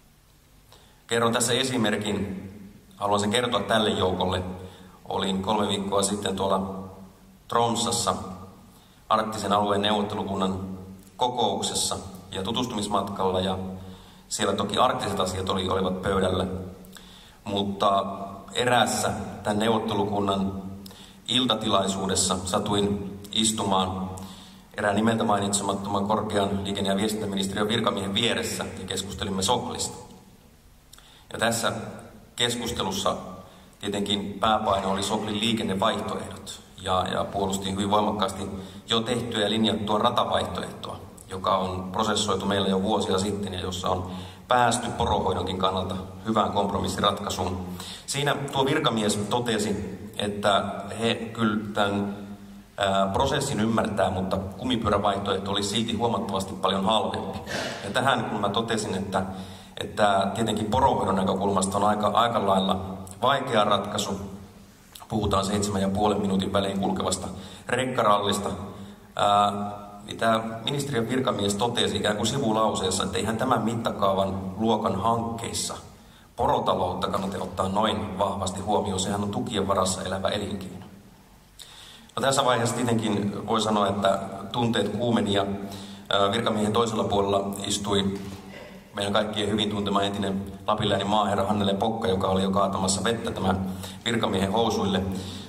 Kerron tässä esimerkin, haluan sen kertoa tälle joukolle. Olin 3 viikkoa sitten tuolla Tromssassa arktisen alueen neuvottelukunnan kokouksessa ja tutustumismatkalla, ja siellä toki arktiset asiat olivat pöydällä, mutta eräässä tämän neuvottelukunnan iltatilaisuudessa satuin istumaan erään nimeltä mainitsemattoman korkean liikenne- ja viestintäministeriön virkamiehen vieressä ja keskustelimme Soklista. Ja tässä keskustelussa tietenkin pääpaino oli Soklin liikennevaihtoehdot ja puolustin hyvin voimakkaasti jo tehtyä ja linjattua ratavaihtoehtoa, joka on prosessoitu meillä jo vuosia sitten ja jossa on päästy poronhoidonkin kannalta hyvään kompromissiratkaisuun. Siinä tuo virkamies totesi, että he kyllä tämän prosessin ymmärtää, mutta kumipyörävaihtoehto olisi silti huomattavasti paljon halvempi. Ja tähän kun mä totesin, että tietenkin poronhoidon näkökulmasta on aika lailla vaikea ratkaisu. Puhutaan 7,5 minuutin välein kulkevasta rekkarallista. Tämä ministeriön virkamies totesi ikään kuin sivulauseessa, että eihän tämän mittakaavan luokan hankkeissa porotaloutta kannata ottaa noin vahvasti huomioon. Sehän on tukien varassa elävä elinkeino. No, tässä vaiheessa tietenkin voi sanoa, että tunteet kuumeni ja virkamiehen toisella puolella istui meidän kaikkien hyvin tuntema entinen lapinläänin maaherra Hannele Pokka, joka oli jo kaatamassa vettä tämän virkamiehen housuille.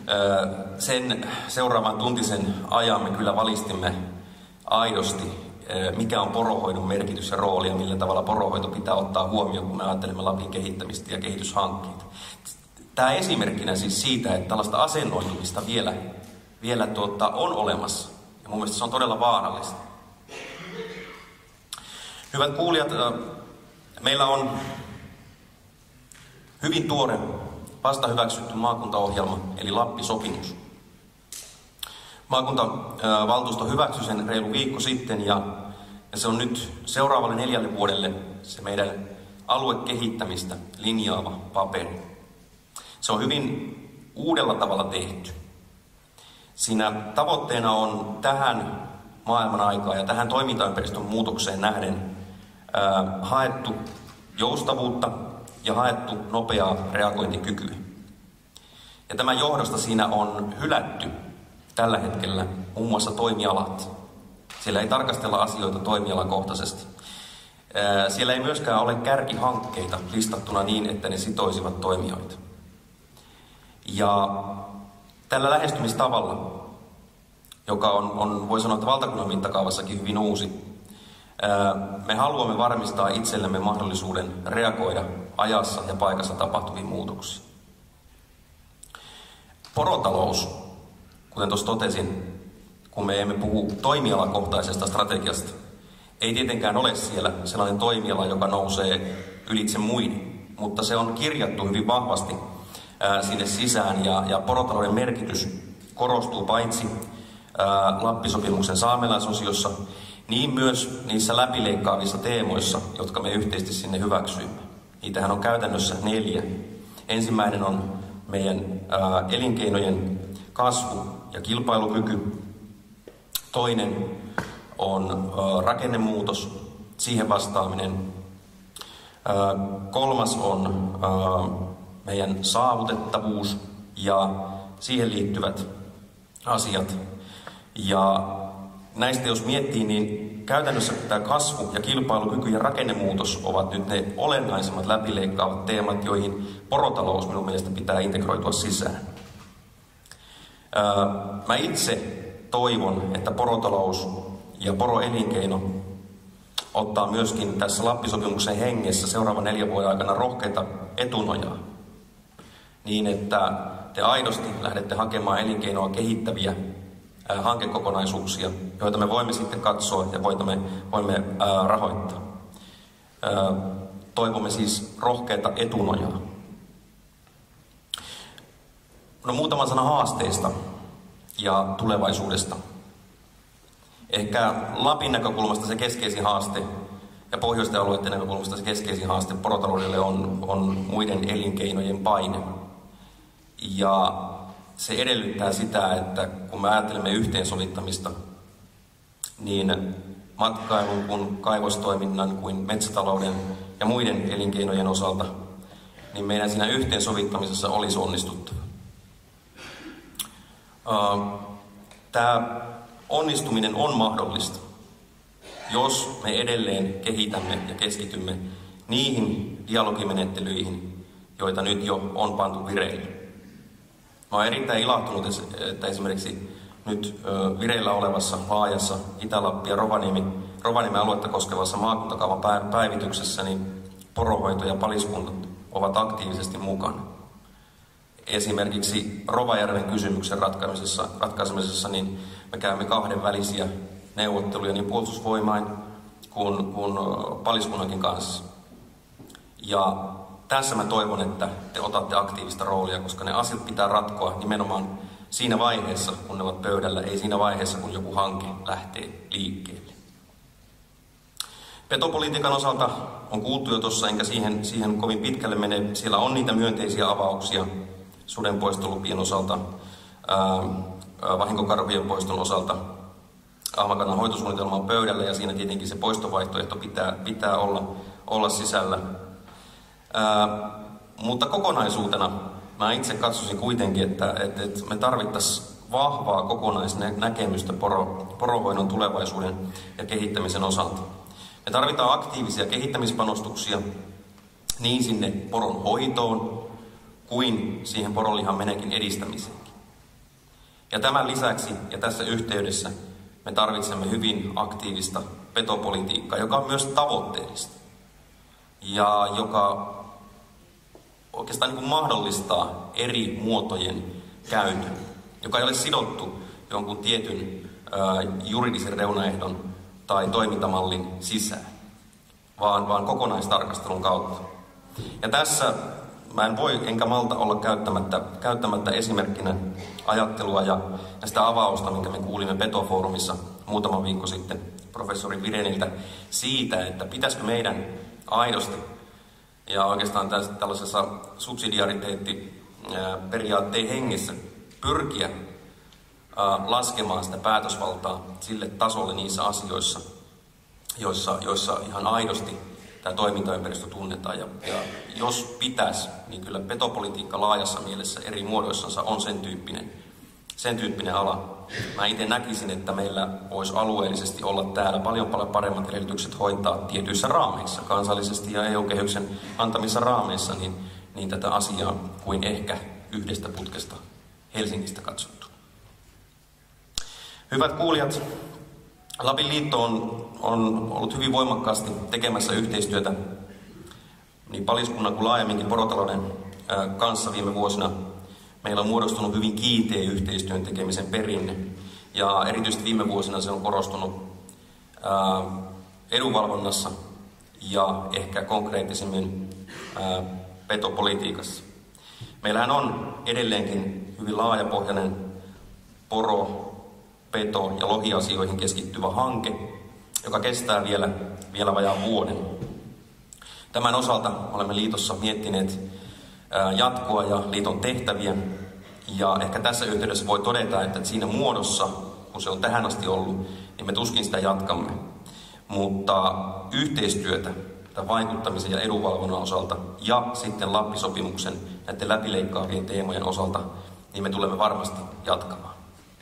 Sen seuraavan tuntisen ajan me kyllä valistimme aidosti, mikä on poronhoidon merkitys ja rooli ja millä tavalla poronhoito pitää ottaa huomioon, kun me ajattelemme Lapin kehittämistä ja kehityshankkeita. Tämä esimerkkinä siis siitä, että tällaista asennoitumista vielä vielä on olemassa. Ja mun mielestä se on todella vaarallista. Hyvät kuulijat, meillä on hyvin tuore vasta hyväksytty maakuntaohjelma, eli Lappi-sopimus. Maakuntavaltuusto hyväksyi sen reilu viikko sitten ja se on nyt seuraavalle 4 vuodelle se meidän aluekehittämistä linjaava paperi. Se on hyvin uudella tavalla tehty. Siinä tavoitteena on tähän maailman aikaan ja tähän toimintaympäristön muutokseen nähden haettu joustavuutta ja haettu nopeaa reagointikykyä. Ja tämän johdosta siinä on hylätty tällä hetkellä muun muassa toimialat. Siellä ei tarkastella asioita toimialakohtaisesti. Siellä ei myöskään ole kärkihankkeita listattuna niin, että ne sitoisivat toimijoita. Ja tällä lähestymistavalla, joka on voi sanoa, että valtakunnan mittakaavassakin hyvin uusi, me haluamme varmistaa itsellemme mahdollisuuden reagoida ajassa ja paikassa tapahtuviin muutoksiin. Porotalous, kuten tuossa totesin, kun me emme puhu toimialakohtaisesta strategiasta, ei tietenkään ole siellä sellainen toimiala, joka nousee ylitse muiden, mutta se on kirjattu hyvin vahvasti sinne sisään ja porotalouden merkitys korostuu paitsi Lappi-sopimuksen saamelaisosiossa, niin myös niissä läpileikkaavissa teemoissa, jotka me yhteisesti sinne hyväksyimme. Niitähän on käytännössä 4. Ensimmäinen on meidän elinkeinojen kasvu ja kilpailukyky. Toinen on rakennemuutos, siihen vastaaminen. 3. on meidän saavutettavuus ja siihen liittyvät asiat. Ja näistä jos miettii, niin käytännössä tämä kasvu ja kilpailukyky ja rakennemuutos ovat nyt ne olennaisimmat läpileikkaavat teemat, joihin porotalous minun mielestä pitää integroitua sisään. Mä itse toivon, että porotalous ja poroelinkeino ottaa myöskin tässä Lappi-sopimuksen hengessä seuraavan 4 vuoden aikana rohkeita etunojaa. Niin, että te aidosti lähdette hakemaan elinkeinoa kehittäviä hankekokonaisuuksia, joita me voimme sitten katsoa ja voimme rahoittaa. Toivomme siis rohkeita etunojaa. No muutama sana haasteista ja tulevaisuudesta. Ehkä Lapin näkökulmasta se keskeisin haaste ja pohjoisten alueiden näkökulmasta se keskeisin haaste porotaloudelle on muiden elinkeinojen paine. Ja se edellyttää sitä, että kun me ajattelemme yhteensovittamista, niin matkailun kuin kaivostoiminnan kuin metsätalouden ja muiden elinkeinojen osalta, niin meidän siinä yhteensovittamisessa olisi onnistuttava. Tämä onnistuminen on mahdollista, jos me edelleen kehitämme ja keskitymme niihin dialogimenettelyihin, joita nyt jo on pantu vireille. Mä olen erittäin ilahtunut, että esimerkiksi nyt vireillä olevassa laajassa Itä-Lappi ja Rovaniemen aluetta koskevassa maakuntakaavan päivityksessä niin poronhoito ja paliskunnat ovat aktiivisesti mukana. Esimerkiksi Rovajärven kysymyksen ratkaisemisessa niin me käymme kahdenvälisiä neuvotteluja niin puolustusvoimain kuin paliskunnankin kanssa. Ja tässä mä toivon, että te otatte aktiivista roolia, koska ne asiat pitää ratkoa nimenomaan siinä vaiheessa, kun ne ovat pöydällä, ei siinä vaiheessa, kun joku hanke lähtee liikkeelle. Petopolitiikan osalta on kuultu jo tuossa, enkä siihen kovin pitkälle mene. Siellä on niitä myönteisiä avauksia sudenpoistolupien osalta, vahinkokarhujen poiston osalta. Ahmakannan hoitosuunnitelma on pöydällä ja siinä tietenkin se poistovaihtoehto pitää olla sisällä. Mutta kokonaisuutena mä itse katsoisin kuitenkin, että me tarvittaisiin vahvaa kokonaisnäkemystä poronhoidon tulevaisuuden ja kehittämisen osalta. Me tarvitaan aktiivisia kehittämispanostuksia niin sinne poron hoitoon kuin siihen poronlihan menekin edistämiseenkin. Ja tämän lisäksi ja tässä yhteydessä me tarvitsemme hyvin aktiivista petopolitiikkaa, joka on myös tavoitteellista ja joka oikeastaan niin kuin mahdollistaa eri muotojen käytön, joka ei ole sidottu jonkun tietyn juridisen reunaehdon tai toimintamallin sisään, vaan kokonaistarkastelun kautta. Ja tässä mä en voi enkä malta olla käyttämättä esimerkkinä ajattelua ja sitä avausta, minkä me kuulimme Petofoorumissa muutama viikko sitten professori Vireniltä siitä, että pitäisikö meidän aidosti ja oikeastaan tällaisessa subsidiariteettiperiaatteen hengessä pyrkiä laskemaan sitä päätösvaltaa sille tasolle niissä asioissa, joissa ihan aidosti tämä toimintaympäristö tunnetaan. Ja jos pitäisi, niin kyllä petopolitiikka laajassa mielessä eri muodoissansa on sen tyyppinen ala. Mä itse näkisin, että meillä voisi alueellisesti olla täällä paljon paremmat edellytykset hoitaa tietyissä raameissa, kansallisesti ja EU-kehyksen antamissa raameissa, niin tätä asiaa kuin ehkä yhdestä putkesta Helsingistä katsottu. Hyvät kuulijat, Lapin liitto on ollut hyvin voimakkaasti tekemässä yhteistyötä niin paliskunnan kuin laajemminkin porotalouden kanssa viime vuosina. Meillä on muodostunut hyvin kiinteä yhteistyön tekemisen perinne ja erityisesti viime vuosina se on korostunut edunvalvonnassa ja ehkä konkreettisemmin petopolitiikassa. Meillähän on edelleenkin hyvin laajapohjainen poro, peto- ja lohiasioihin keskittyvä hanke, joka kestää vielä vajaan vuoden. Tämän osalta olemme liitossa miettineet jatkoa ja liiton tehtäviä. Ja ehkä tässä yhteydessä voi todeta, että siinä muodossa, kun se on tähän asti ollut, niin me tuskin sitä jatkamme. Mutta yhteistyötä tämän vaikuttamisen ja edunvalvonnan osalta ja sitten Lappi-sopimuksen näiden läpileikkaavien teemojen osalta, niin me tulemme varmasti jatkamaan.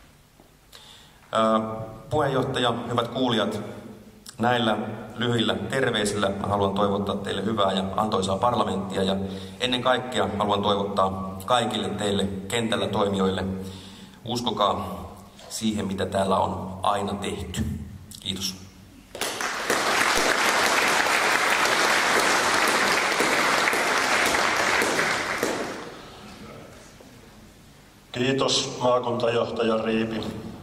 Puheenjohtaja, hyvät kuulijat, näillä lyhyillä terveisillä haluan toivottaa teille hyvää ja antoisaa parlamenttia ja ennen kaikkea haluan toivottaa kaikille teille kentällä toimijoille. Uskokaa siihen, mitä täällä on aina tehty. Kiitos. Kiitos maakuntajohtaja Riipi.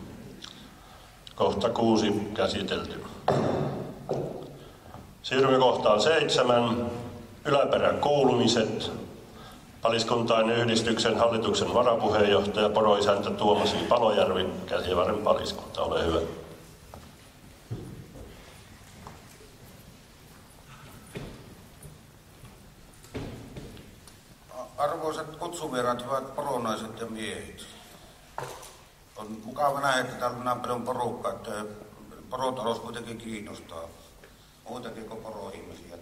Kohta 6 käsitelty. Siirrymme kohtaan 7. Yläperän kuulumiset. Paliskuntain yhdistyksen hallituksen varapuheenjohtaja poroisäntä Tuomas Palojärvi, Käsivarren paliskunta. Ole hyvä. Arvoisat kutsuvieraat, hyvät poronaiset ja miehet. On mukava nähdä, että täällä on näin paljon porukkaa, että porotalous kuitenkin kiinnostaa muitakin kuin poroihmisiä.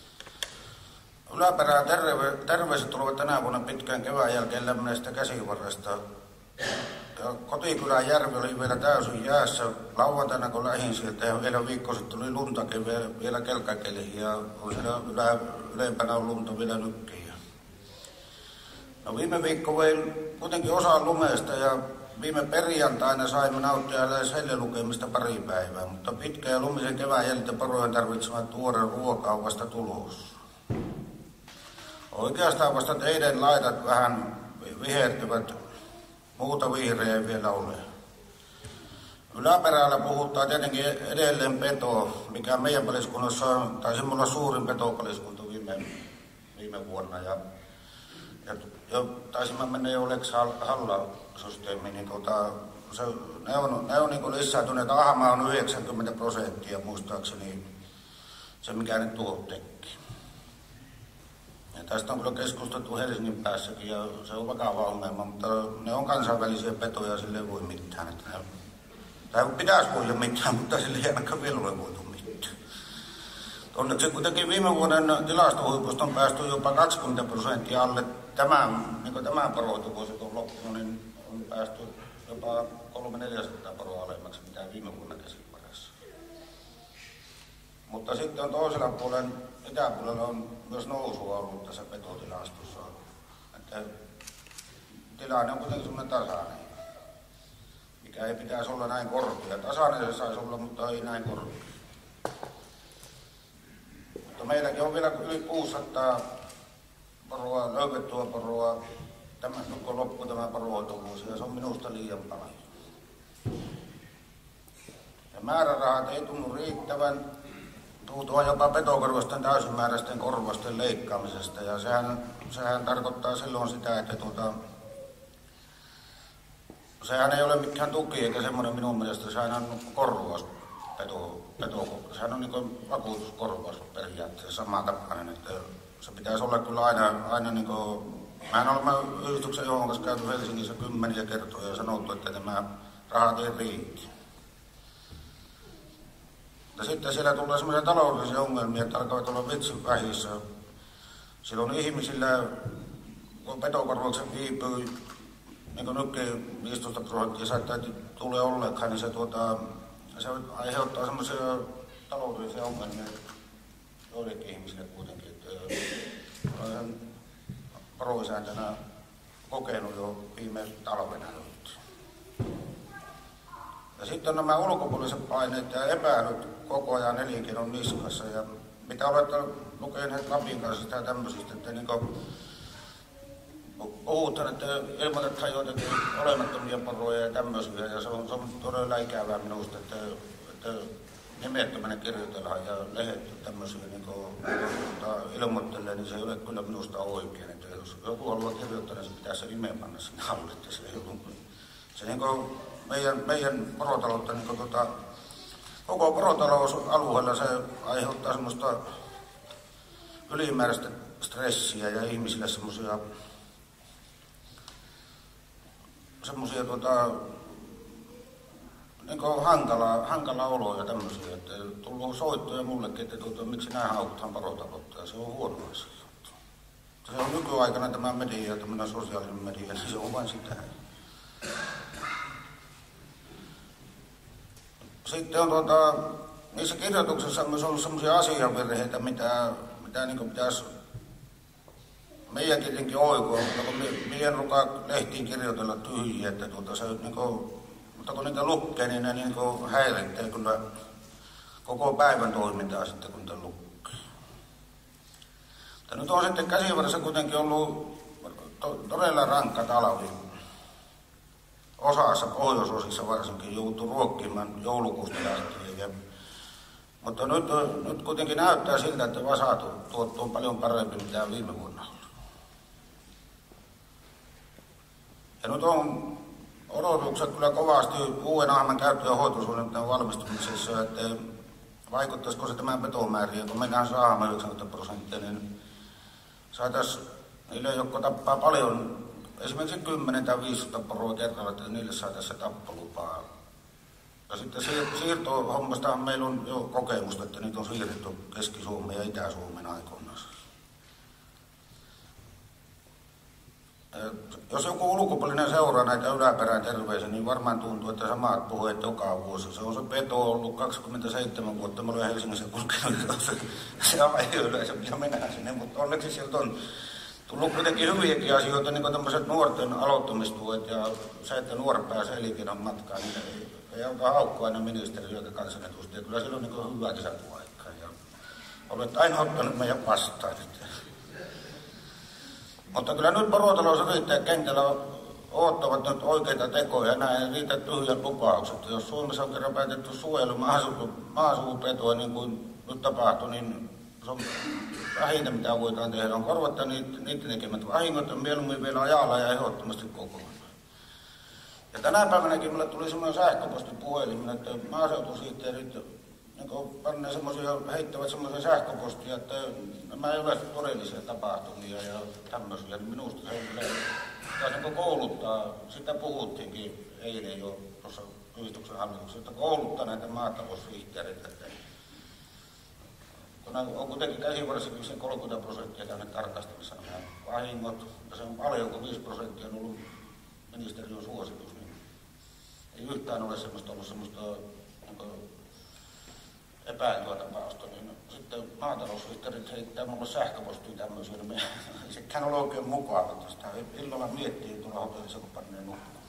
Yläperään terveiset tulevat tänä vuonna pitkään kevään jälkeen lämmineestä Käsivarresta. Ja kotikylän järvi oli vielä täysin jäässä. Lauantaina kun lähdin sieltä ja vielä viikko sitten tuli luntakin vielä kelkakeliin ja on siellä ylempänä on lunta vielä nytkin. No viime viikko vein kuitenkin osa lumesta ja viime perjantaina saimme nauttia lähes hellelukemista pari päivää, mutta pitkä ja lumisen kevään jäljiltä porojen tarvitsemat tuore ruoka on vasta tulossa. Oikeastaan vasta teidän laitat vähän vihertyvät, muuta vihreää ei vielä ole. Yläperällä puhuttaa tietenkin edelleen peto, mikä meidän paliskunnassa on, taisi olla suurin petopaliskunta viime vuonna. Ja taisimme mennä jo Lex Halla-systeemiin, niin ne on niin lisääntyneet. Ahma on 90% muistaakseni se, mikä ne tuot teki. Ja tästä on kyllä keskusteltu Helsingin päässäkin ja se on vakava ongelma, mutta ne on kansainvälisiä petoja, sille ei voi mitään. Tai pitäisi voida mitään, mutta sille ei ainakaan vielä ole voitu mitään. Onneksi kuitenkin viime vuoden tilastohuipusta on päästy jopa 20% alle. Tämän poroituvuosi kun on loppunut, niin on päästy jopa 300-400 poroa alemmaksi, mitä viime vuonna Käsivarressa. Mutta sitten on toisella puolen, itäpuolella on myös nousua ollut tässä petotilastossa. Että tilanne on kuitenkin semmoinen tasainen, mikä ei pitäisi olla näin korkea. Tasainen se saisi olla, mutta ei näin korkea. Mutta meilläkin on vielä yli 600 poroa, löydettyä poroa, kun loppuu tämä porohoitovuosi, ja se on minusta liian paljon. Ja määrärahat ei tunnu riittävän. Puhutaan jopa petokorvausten täysimääräisten korvausten leikkaamisesta. Ja sehän tarkoittaa silloin sitä, että sehän ei ole mikään tuki eikä semmoinen minun mielestä. Sehän on korvaus sehän on niin kuin vakuutuskorvaus periaatteessa samantapainen. Että se pitäisi olla kyllä aina niin kuin, mähän olen yhdistyksen johon kanssa käyty Helsingissä kymmeniä kertoja ja sanottu, että nämä rahat ei riitä. Ja sitten siellä tulee semmoisia taloudellisia ongelmia, että alkavat olla vitsin vähissä. Silloin ihmisillä, kun petokorvaukset viipyy, niin kuin nytkin 15% saattaa tulee ollenkaan, niin se aiheuttaa semmoisia taloudellisia ongelmia joillekin ihmisille kuitenkin. Olen poroisäntänä kokenut jo viime talvena nyt. Ja sitten on nämä ulkopuoliset paineet ja epäilyt koko ajan elinkeinon niskassa. Ja mitä olette lukeneet Lapin kanssa ja tämmöisistä, että niin puhutaan, että ilmoitetaan joitakin olemattomia poroja ja tämmöisiä. Ja se on todella ikävää minusta, että nimettömänä kirjoitellaan ja lehdet tämmöisiä niin ilmoittelee, niin se ei ole kyllä minusta oikein. Että jos joku haluaa kirjoittaa, niin se pitää se nimen panna sinne alle. Se niin meidän porotaloutta, niin koko porotalousalueella se aiheuttaa semmoista ylimääräistä stressiä ja ihmisille semmoisia niin hankala olo ja tämmöisiä, että tullut soittoja mullekin, että miksi näin hauktaan porotaloutta, ja se on huono asia. Se on nykyaikana tämä media, tämmöinen sosiaalinen media, niin se on vain sitä. Sitten on niissä kirjoituksissa on myös ollut semmoisia asiavirheitä, mitä niin pitäisi meidän tietenkin oikoa, mutta kun meidän rukaa lehtiin kirjoitella tyhjiä, että se niin kuin, mutta kun niitä lukee, niin ne niin häiritsee kyllä koko päivän toimintaa sitten, kun niitä lukee. Mutta nyt on sitten käsivarressa kuitenkin ollut todella rankka talvi. Osassa, pohjoisosissa varsinkin, joutui ruokkimaan joulukuusta lähtien. Mutta nyt kuitenkin näyttää siltä, että vasa tuottuu paljon parempi, mitä viime vuonna oli. Ja nyt on odotukset kyllä kovasti uuden ahman käyttö- ja hoitosuunnitelman valmistumisessa, että vaikuttaisiko se tämän petomääriin, kun mennään saamaan 90%, niin saataisiin niille, jotka tappaa paljon, esimerkiksi 10 tai 15 poroa kerralla, että niille saataisiin se tappolupaa. Ja sitten siirtohommastahan meillä on jo kokemusta, että niitä on siirretty Keski-Suomeen ja Itä-Suomeen aikoinaan. Jos joku ulkopuolinen seuraa näitä yläperän terveisiä, niin varmaan tuntuu, että samat puheet joka vuosi. Se on se peto ollut 27 vuotta, mä olen Helsingissä kulkenut, se on ei yleensä, ja mennään sinne, mutta onneksi sieltä on tullut kuitenkin hyviäkin asioita, niin kuin tämmöiset nuorten aloittamistuet ja se, että nuori pääsee elinkeinon matkaan, niin ei auta haukkua aina ministeriö eikä kansanedustajia. Kyllä sillä on niin hyvä kesäpuaikka. Ja olet aina ottanut meidän vastaan. Mutta kyllä nyt porotalousyrittäjät kentällä odottavat nyt oikeita tekoja. Nämä ei riitä tyhjät lupaukset. Jos Suomessa on kerran päätetty suojelu maasuvupetoa niin kuin nyt tapahtui, niin se on vähintä mitä voidaan tehdä. On korvattaa niiden tekemät vahingot ja mieluummin vielä ajalla ja ehdottomasti kokonaan. Ja tänä päivänäkin minulle tuli semmoinen sähköpostipuhelin, että maaseutusihteerit heittävät semmoisia sähköpostia, että nämä ei ole todellisia tapahtumia ja tämmöisiä. Minusta se on kyllä, taas niin kouluttaa, sitä puhuttiinkin eilen jo tuossa yhdistyksen hallituksessa, että kouluttaa näitä maataloussihteereitä. Kun on kuitenkin käsivarsinkin se 30% tänne tarkastamassa nämä vahingot, ja se on paljon, kun 5% on ollut ministeriön suositus, niin ei yhtään ole ollut semmoista epäiltyä tapausta, niin sitten maatalousyhteerit heittää mulle sähköpostiin tämmöisiä, niin ei sekään ole oikein mukava, että sitä illalla miettii tuolla hotellissa, kun panneen nukkumaan.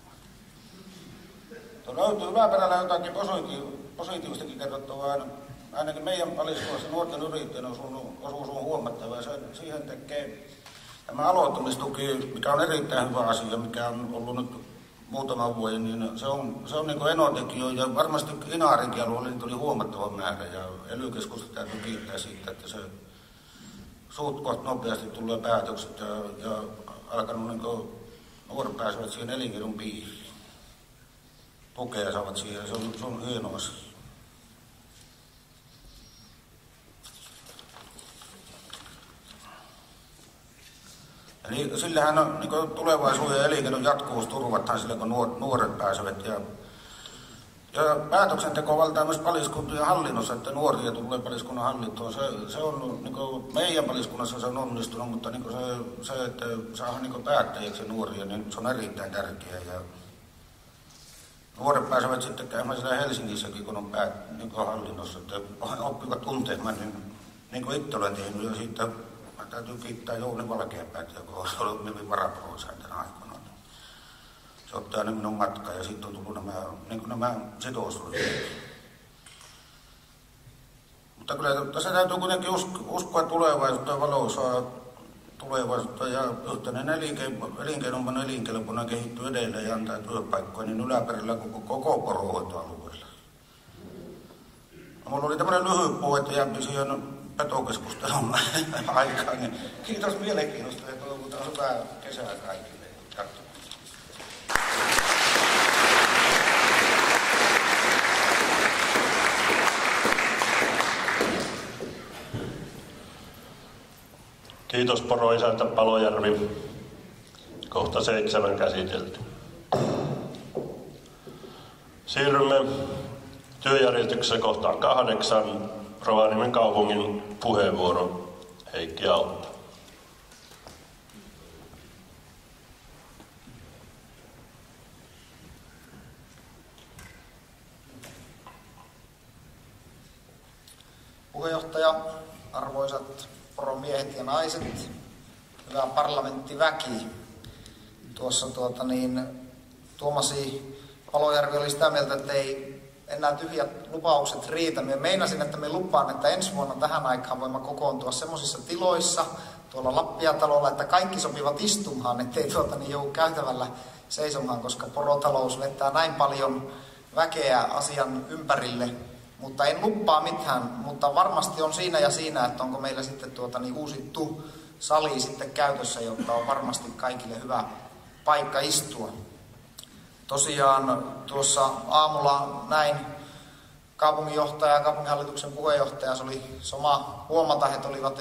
Löytyy yläperällä jotakin positiivistakin kerrottavaa, ainakin meidän paliskunnassa nuorten yrittäjien osuus on huomattava, ja siihen tekee tämä aloittamistuki, mikä on erittäin hyvä asia, mikä on ollut nyt muutaman vuoden, niin se on niin kuin enotekijöitä ja varmasti Inaarinkin alueella niin tuli huomattava määrä ja ELY-keskusta täytyy kiittää siitä, että se suht kohta nopeasti tulee päätökset ja alkanut niin kuin nuoret pääsevät siihen elinkeinon piiriin. Tukea saavat siihen, se on hieno asia. Eli sillähän on niin tulevaisuuden ja elinkeinon jatkuvuus turvataan sillä, kun nuoret pääsevät. Ja päätöksenteko valtaa myös paliskuntien hallinnossa, että nuoria tulee paliskunnan hallintoon. Se on, niin meidän paliskunnassa se on onnistunut, mutta niin se, että saadaan niin päättäjäksi nuoria, niin se on erittäin tärkeää. Ja nuoret pääsevät sitten käymään siellä Helsingissäkin, kun on niin hallinnossa, että oppivat tuntemaan, niin kuin itse olen tehnyt. Ja sitten täytyy kiittää Jouni Valkeapäätä, joka on ollut hyvin varaproisäntänä aikana. Se ottaa aina minun matkaan ja sitten on tullut nämä sitoutuneet. Mutta kyllä tässä täytyy kuitenkin uskoa tulevaisuutta ja valoisaa tulevaisuutta ja yhteinen elinkeinomainen elinkelpoinen kehittyy edelleen ja antaa työpaikkoja niin Yläperällä koko poronhoitoalueella. Minulla oli tämmöinen lyhyt puhe, että jääpi siihen petokeskustelun aikaan. Niin kiitos mielenkiinnosta ja toivotaan hyvää kesää kaikille. Kiitos poroisäntä Palojärvi. Kohta 7 käsitelty. Siirrymme työjärjestyksessä kohtaan 8. Rovaniemen kaupungin puheenvuoro Heikki Autto. Puheenjohtaja, arvoisat poromiehet ja naiset, hyvä parlamenttiväki. Tuossa Tuomasi Palojärvi oli sitä mieltä, että ei enää tyhjät lupaukset riitä. Minä meinasin, että me lupaan, että ensi vuonna tähän aikaan voimme kokoontua semmoisissa tiloissa tuolla Lappiatalolla, että kaikki sopivat istumaan, ettei joudu käytävällä seisomaan, koska porotalous vetää näin paljon väkeä asian ympärille. Mutta en luppaa mitään, mutta varmasti on siinä ja siinä, että onko meillä sitten uusittu sali sitten käytössä, jotta on varmasti kaikille hyvä paikka istua. Tosiaan tuossa aamulla näin kaupunginjohtaja ja kaupunginhallituksen puheenjohtaja, se oli soma huomata, että olivat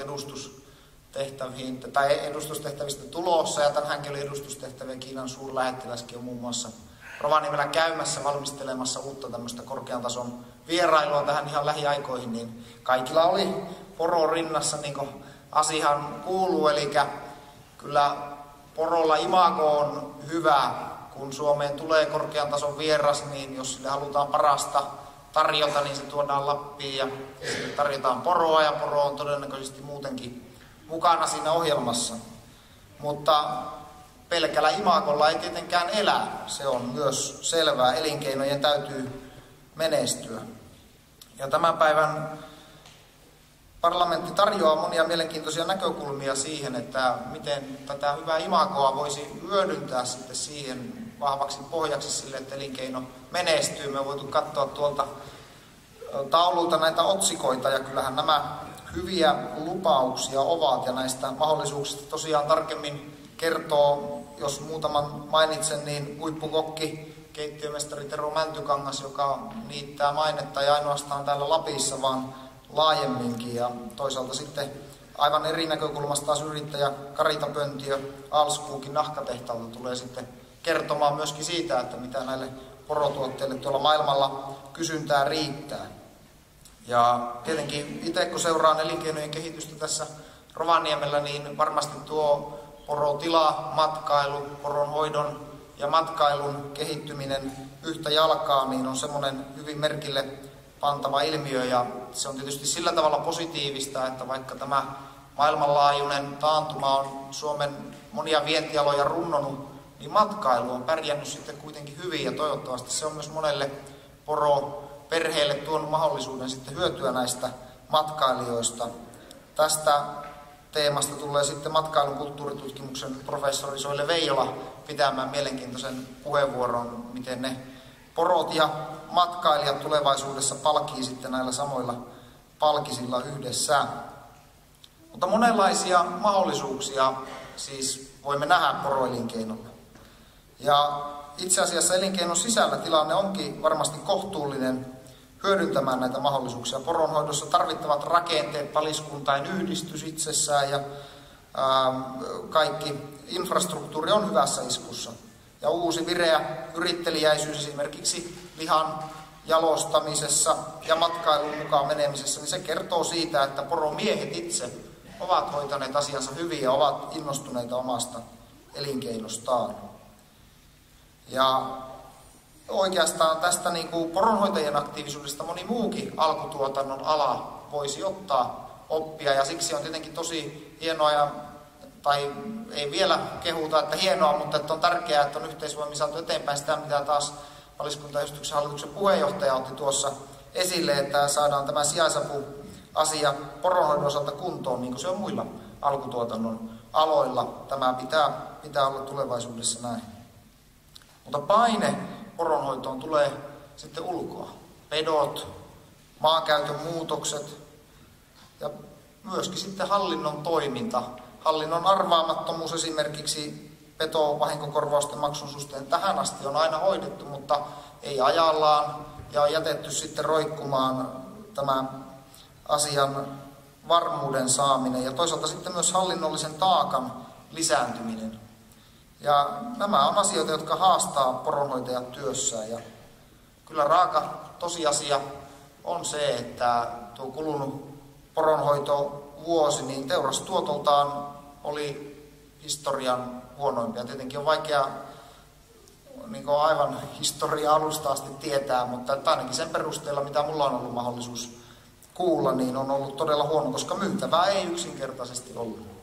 edustustehtävistä tulossa ja tänäänkin oli edustustehtäviä. Kiinan suurlähettiläskin on muun muassa Rovaniemellä käymässä valmistelemassa uutta tämmöistä korkean tason vierailua tähän ihan lähiaikoihin, niin kaikilla oli poro rinnassa, niin kuin asiaan kuuluu, eli kyllä porolla imago on hyvä, kun Suomeen tulee korkean tason vieras, niin jos sille halutaan parasta tarjota, niin se tuodaan Lappiin ja sille tarjotaan poroa ja poro on todennäköisesti muutenkin mukana siinä ohjelmassa. Mutta pelkällä imagolla ei tietenkään elä, se on myös selvää, elinkeinojen täytyy menestyä. Ja tämän päivän parlamentti tarjoaa monia mielenkiintoisia näkökulmia siihen, että miten tätä hyvää imagoa voisi hyödyntää sitten siihen vahvaksi pohjaksi sille, että elinkeino menestyy. Me on voitu katsoa tuolta taululta näitä otsikoita ja kyllähän nämä hyviä lupauksia ovat ja näistä mahdollisuuksista tosiaan tarkemmin kertoo, jos muutaman mainitsen, niin huippukokki, keittiömestari Tero Mäntykangas, joka niittää mainetta ei ainoastaan täällä Lapissa, vaan laajemminkin. Ja toisaalta sitten aivan eri näkökulmasta taas yrittäjä Karita Pöntiö Alskuukin nahkatehtaalta tulee sitten kertomaan myöskin siitä, että mitä näille porotuotteille tuolla maailmalla kysyntää riittää. Ja tietenkin itse kun seuraan elinkeinojen kehitystä tässä Rovaniemellä, niin varmasti tuo porotila, matkailu, poronhoidon ja matkailun kehittyminen yhtä jalkaa, niin on semmoinen hyvin merkille pantava ilmiö. Ja se on tietysti sillä tavalla positiivista, että vaikka tämä maailmanlaajuinen taantuma on Suomen monia vientialoja runnonut, niin matkailu on pärjännyt sitten kuitenkin hyvin. Ja toivottavasti se on myös monelle poroperheelle tuonut mahdollisuuden sitten hyötyä näistä matkailijoista. Tästä teemasta tulee sitten matkailun kulttuuritutkimuksen professori Soile Veijola pitämään mielenkiintoisen puheenvuoron, miten ne porot ja matkailijat tulevaisuudessa palkii sitten näillä samoilla palkisilla yhdessä. Mutta monenlaisia mahdollisuuksia siis voimme nähdä poroelinkeinolla. Ja itse asiassa elinkeinon sisällä tilanne onkin varmasti kohtuullinen hyödyntämään näitä mahdollisuuksia. Poronhoidossa tarvittavat rakenteet, paliskuntain yhdistys itsessään ja kaikki infrastruktuuri on hyvässä iskussa. Ja uusi vireä yritteliäisyys esimerkiksi lihan jalostamisessa ja matkailun mukaan menemisessä, niin se kertoo siitä, että poromiehet itse ovat hoitaneet asiansa hyvin ja ovat innostuneita omasta elinkeinostaan. Ja oikeastaan tästä niin kuin poronhoitajien aktiivisuudesta moni muukin alkutuotannon ala voisi ottaa oppia, ja siksi on tietenkin tosi hienoa, tai ei vielä kehuta, että hienoa, mutta että on tärkeää, että on yhteisvoimin saatu eteenpäin sitä, mitä taas paliskuntayhdistyksen hallituksen puheenjohtaja otti tuossa esille, että saadaan tämä sijaisapuasia poronhoidon osalta kuntoon, niin kuin se on muilla alkutuotannon aloilla. Tämä pitää olla tulevaisuudessa näin. Mutta paine poronhoitoon tulee sitten ulkoa. Pedot, maankäytön muutokset ja myöskin sitten hallinnon toiminta. Hallinnon arvaamattomuus esimerkiksi petovahinkokorvausten maksun suhteen tähän asti on aina hoidettu, mutta ei ajallaan ja on jätetty sitten roikkumaan tämä asian varmuuden saaminen ja toisaalta sitten myös hallinnollisen taakan lisääntyminen. Ja nämä on asioita, jotka haastaa poronhoitajat työssään. Ja kyllä raaka tosiasia on se, että tuo kulunut poronhoitovuosi niin teurastuotoltaan oli historian huonoimpia. Tietenkin on vaikea niin kuin aivan historia alusta asti tietää, mutta ainakin sen perusteella, mitä mulla on ollut mahdollisuus kuulla, niin on ollut todella huono, koska myytävää ei yksinkertaisesti ollut.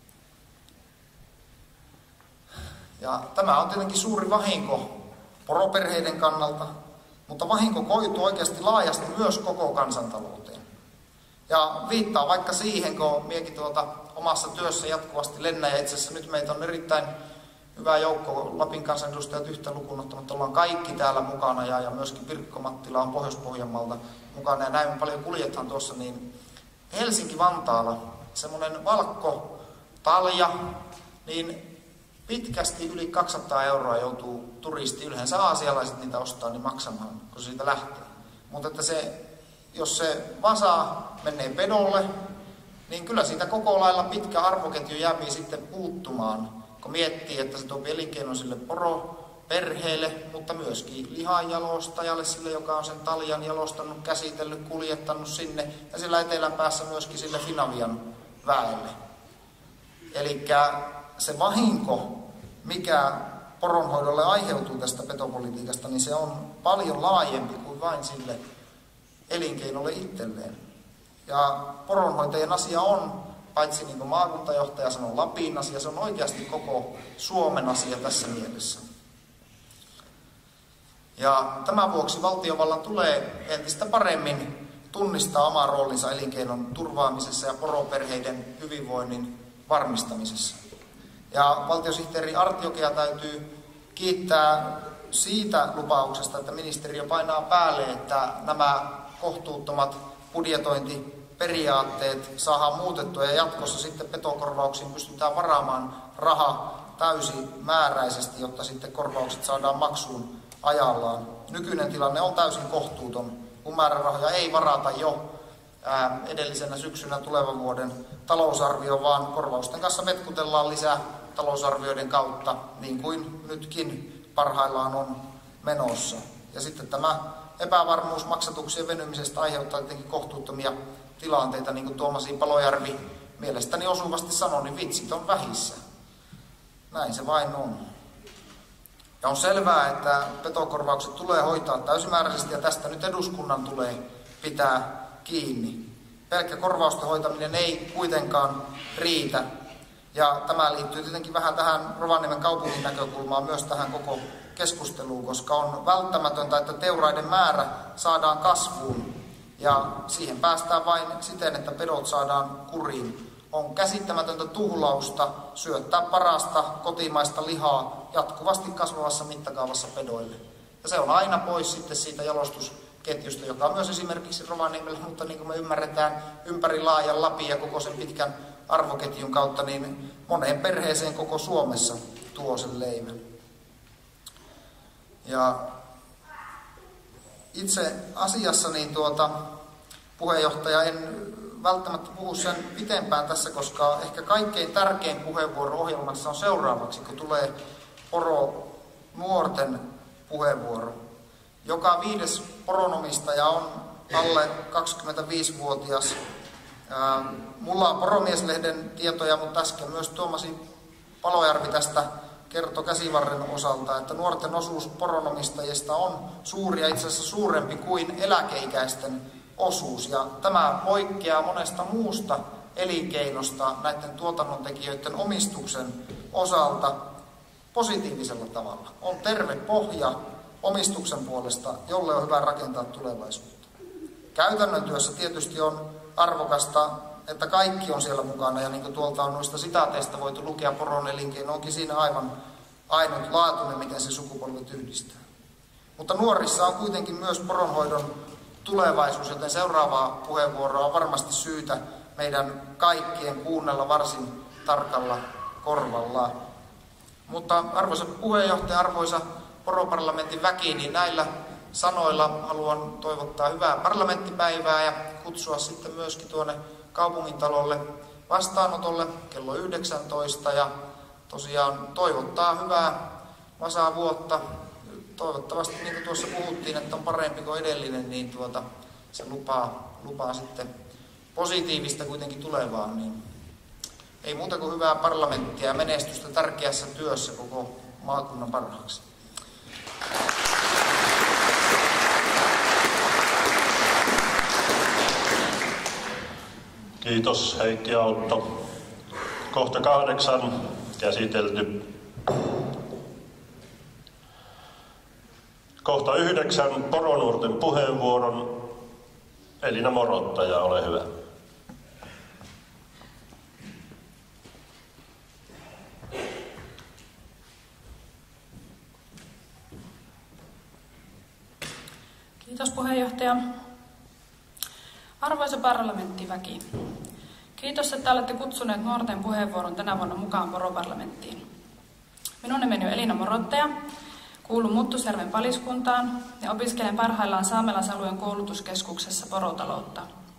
Ja tämä on tietenkin suuri vahinko poroperheiden kannalta, mutta vahinko koituu oikeasti laajasti myös koko kansantalouteen. Ja viittaa vaikka siihen, kun minäkin omassa työssä jatkuvasti lennän, ja itse asiassa nyt meitä on erittäin hyvä joukko Lapin kansanedustajat yhtä lukuun ottamatta, ollaan kaikki täällä mukana, ja myöskin Pirkko Mattila on Pohjois-Pohjanmaalta mukana, ja näin paljon kuljetaan tuossa, niin Helsinki-Vantaalla semmoinen valkkotalja, niin pitkästi yli 200 € joutuu turisti, yleensä aasialaiset niitä ostaa, niin maksamaan, kun se siitä lähtee. Mutta että jos se vasa menee pedolle, niin kyllä siitä koko lailla pitkä arvoketju jääpi sitten puuttumaan, kun miettii, että se tuo elinkeinon sille poroperheelle, mutta myöskin lihanjalostajalle, sille joka on sen taljan jalostanut, käsitellyt, kuljettanut sinne, ja sillä etelän päässä myöskin sille Finavian väelle. Elikkä se vahinko, mikä poronhoidolle aiheutuu tästä petopolitiikasta, niin se on paljon laajempi kuin vain sille elinkeinolle itselleen. Ja poronhoitajien asia on, paitsi niin kuin maakuntajohtaja sanoi, Lapin asia, se on oikeasti koko Suomen asia tässä mielessä. Ja tämän vuoksi valtiovallan tulee entistä paremmin tunnistaa oma roolinsa elinkeinon turvaamisessa ja poroperheiden hyvinvoinnin varmistamisessa. Ja valtiosihteeri Artiokea täytyy kiittää siitä lupauksesta, että ministeriö painaa päälle, että nämä kohtuuttomat budjetointiperiaatteet saadaan muutettua ja jatkossa sitten petokorvauksiin pystytään varaamaan raha täysimääräisesti, jotta sitten korvaukset saadaan maksuun ajallaan. Nykyinen tilanne on täysin kohtuuton, kun määrärahoja ei varata jo edellisenä syksynä tulevan vuoden talousarvio, vaan korvausten kanssa vetkutellaan lisää talousarvioiden kautta, niin kuin nytkin parhaillaan on menossa. Ja sitten tämä epävarmuus maksatuksien venymisestä aiheuttaa tietenkin kohtuuttomia tilanteita, niin kuin Tuomas Palojärvi mielestäni osuvasti sanoi, niin vitsit on vähissä. Näin se vain on. Ja on selvää, että petokorvaukset tulee hoitaa täysimääräisesti, ja tästä nyt eduskunnan tulee pitää kiinni. Pelkkä korvausten hoitaminen ei kuitenkaan riitä. Ja tämä liittyy tietenkin vähän tähän Rovaniemen kaupungin näkökulmaan, myös tähän koko keskusteluun, koska on välttämätöntä, että teuraiden määrä saadaan kasvuun. Ja siihen päästään vain siten, että pedot saadaan kuriin On käsittämätöntä tuhlausta syöttää parasta kotimaista lihaa jatkuvasti kasvavassa mittakaavassa pedoille. Ja se on aina pois sitten siitä jalostusketjusta, joka myös esimerkiksi Rovaniemellä, mutta niin kuin me ymmärretään, ympäri laajan Lapin ja koko sen pitkän arvoketjun kautta, niin moneen perheeseen koko Suomessa tuo sen leivän. Ja itse asiassa niin puheenjohtaja, en välttämättä puhu sen pitempään tässä, koska ehkä kaikkein tärkein puheenvuoro ohjelmassa on seuraavaksi, kun tulee poronuorten puheenvuoro. Joka 5. poronomistaja on alle 25-vuotias. Mulla on Poromieslehden tietoja, mutta äsken myös Tuomasi Palojärvi tästä kertoi Käsivarren osalta, että nuorten osuus poronomistajista on suuri ja itse asiassa suurempi kuin eläkeikäisten osuus. Ja tämä poikkeaa monesta muusta elinkeinosta näiden tuotannontekijöiden omistuksen osalta positiivisella tavalla. On terve pohja omistuksen puolesta, jolle on hyvä rakentaa tulevaisuutta. Käytännön työssä tietysti on arvokasta, että kaikki on siellä mukana, ja niin kuin tuolta on noista sitaateista voitu lukea, poron elinkeino onkin siinä aivan ainutlaatuinen, miten se sukupolvet yhdistää. Mutta nuorissa on kuitenkin myös poronhoidon tulevaisuus, joten seuraavaa puheenvuoroa on varmasti syytä meidän kaikkien kuunnella varsin tarkalla korvalla. Mutta arvoisa puheenjohtaja, arvoisa poroparlamentin väki, niin näillä sanoilla haluan toivottaa hyvää parlamenttipäivää ja kutsua sitten myöskin tuonne kaupungintalolle vastaanotolle kello 19 ja tosiaan toivottaa hyvää vasavuotta. Toivottavasti, niin kuin tuossa puhuttiin, että on parempi kuin edellinen, niin se lupaa sitten positiivista kuitenkin tulevaan. Niin ei muuta kuin hyvää parlamenttia ja menestystä tärkeässä työssä koko maakunnan parhaaksi. Kiitos Heikki Autto. Kohta 8 käsitelty. Kohta 9 poronuorten puheenvuoron. Elina Morottaja, ole hyvä. Kiitos puheenjohtaja. Arvoisa parlamenttiväki, kiitos, että olette kutsuneet nuorten puheenvuoron tänä vuonna mukaan poroparlamenttiin. Minun nimeni on Elina Morottaja, kuulun Muttusjärven paliskuntaan ja opiskelen parhaillaan Saamelaisalueen koulutuskeskuksessa porotaloutta.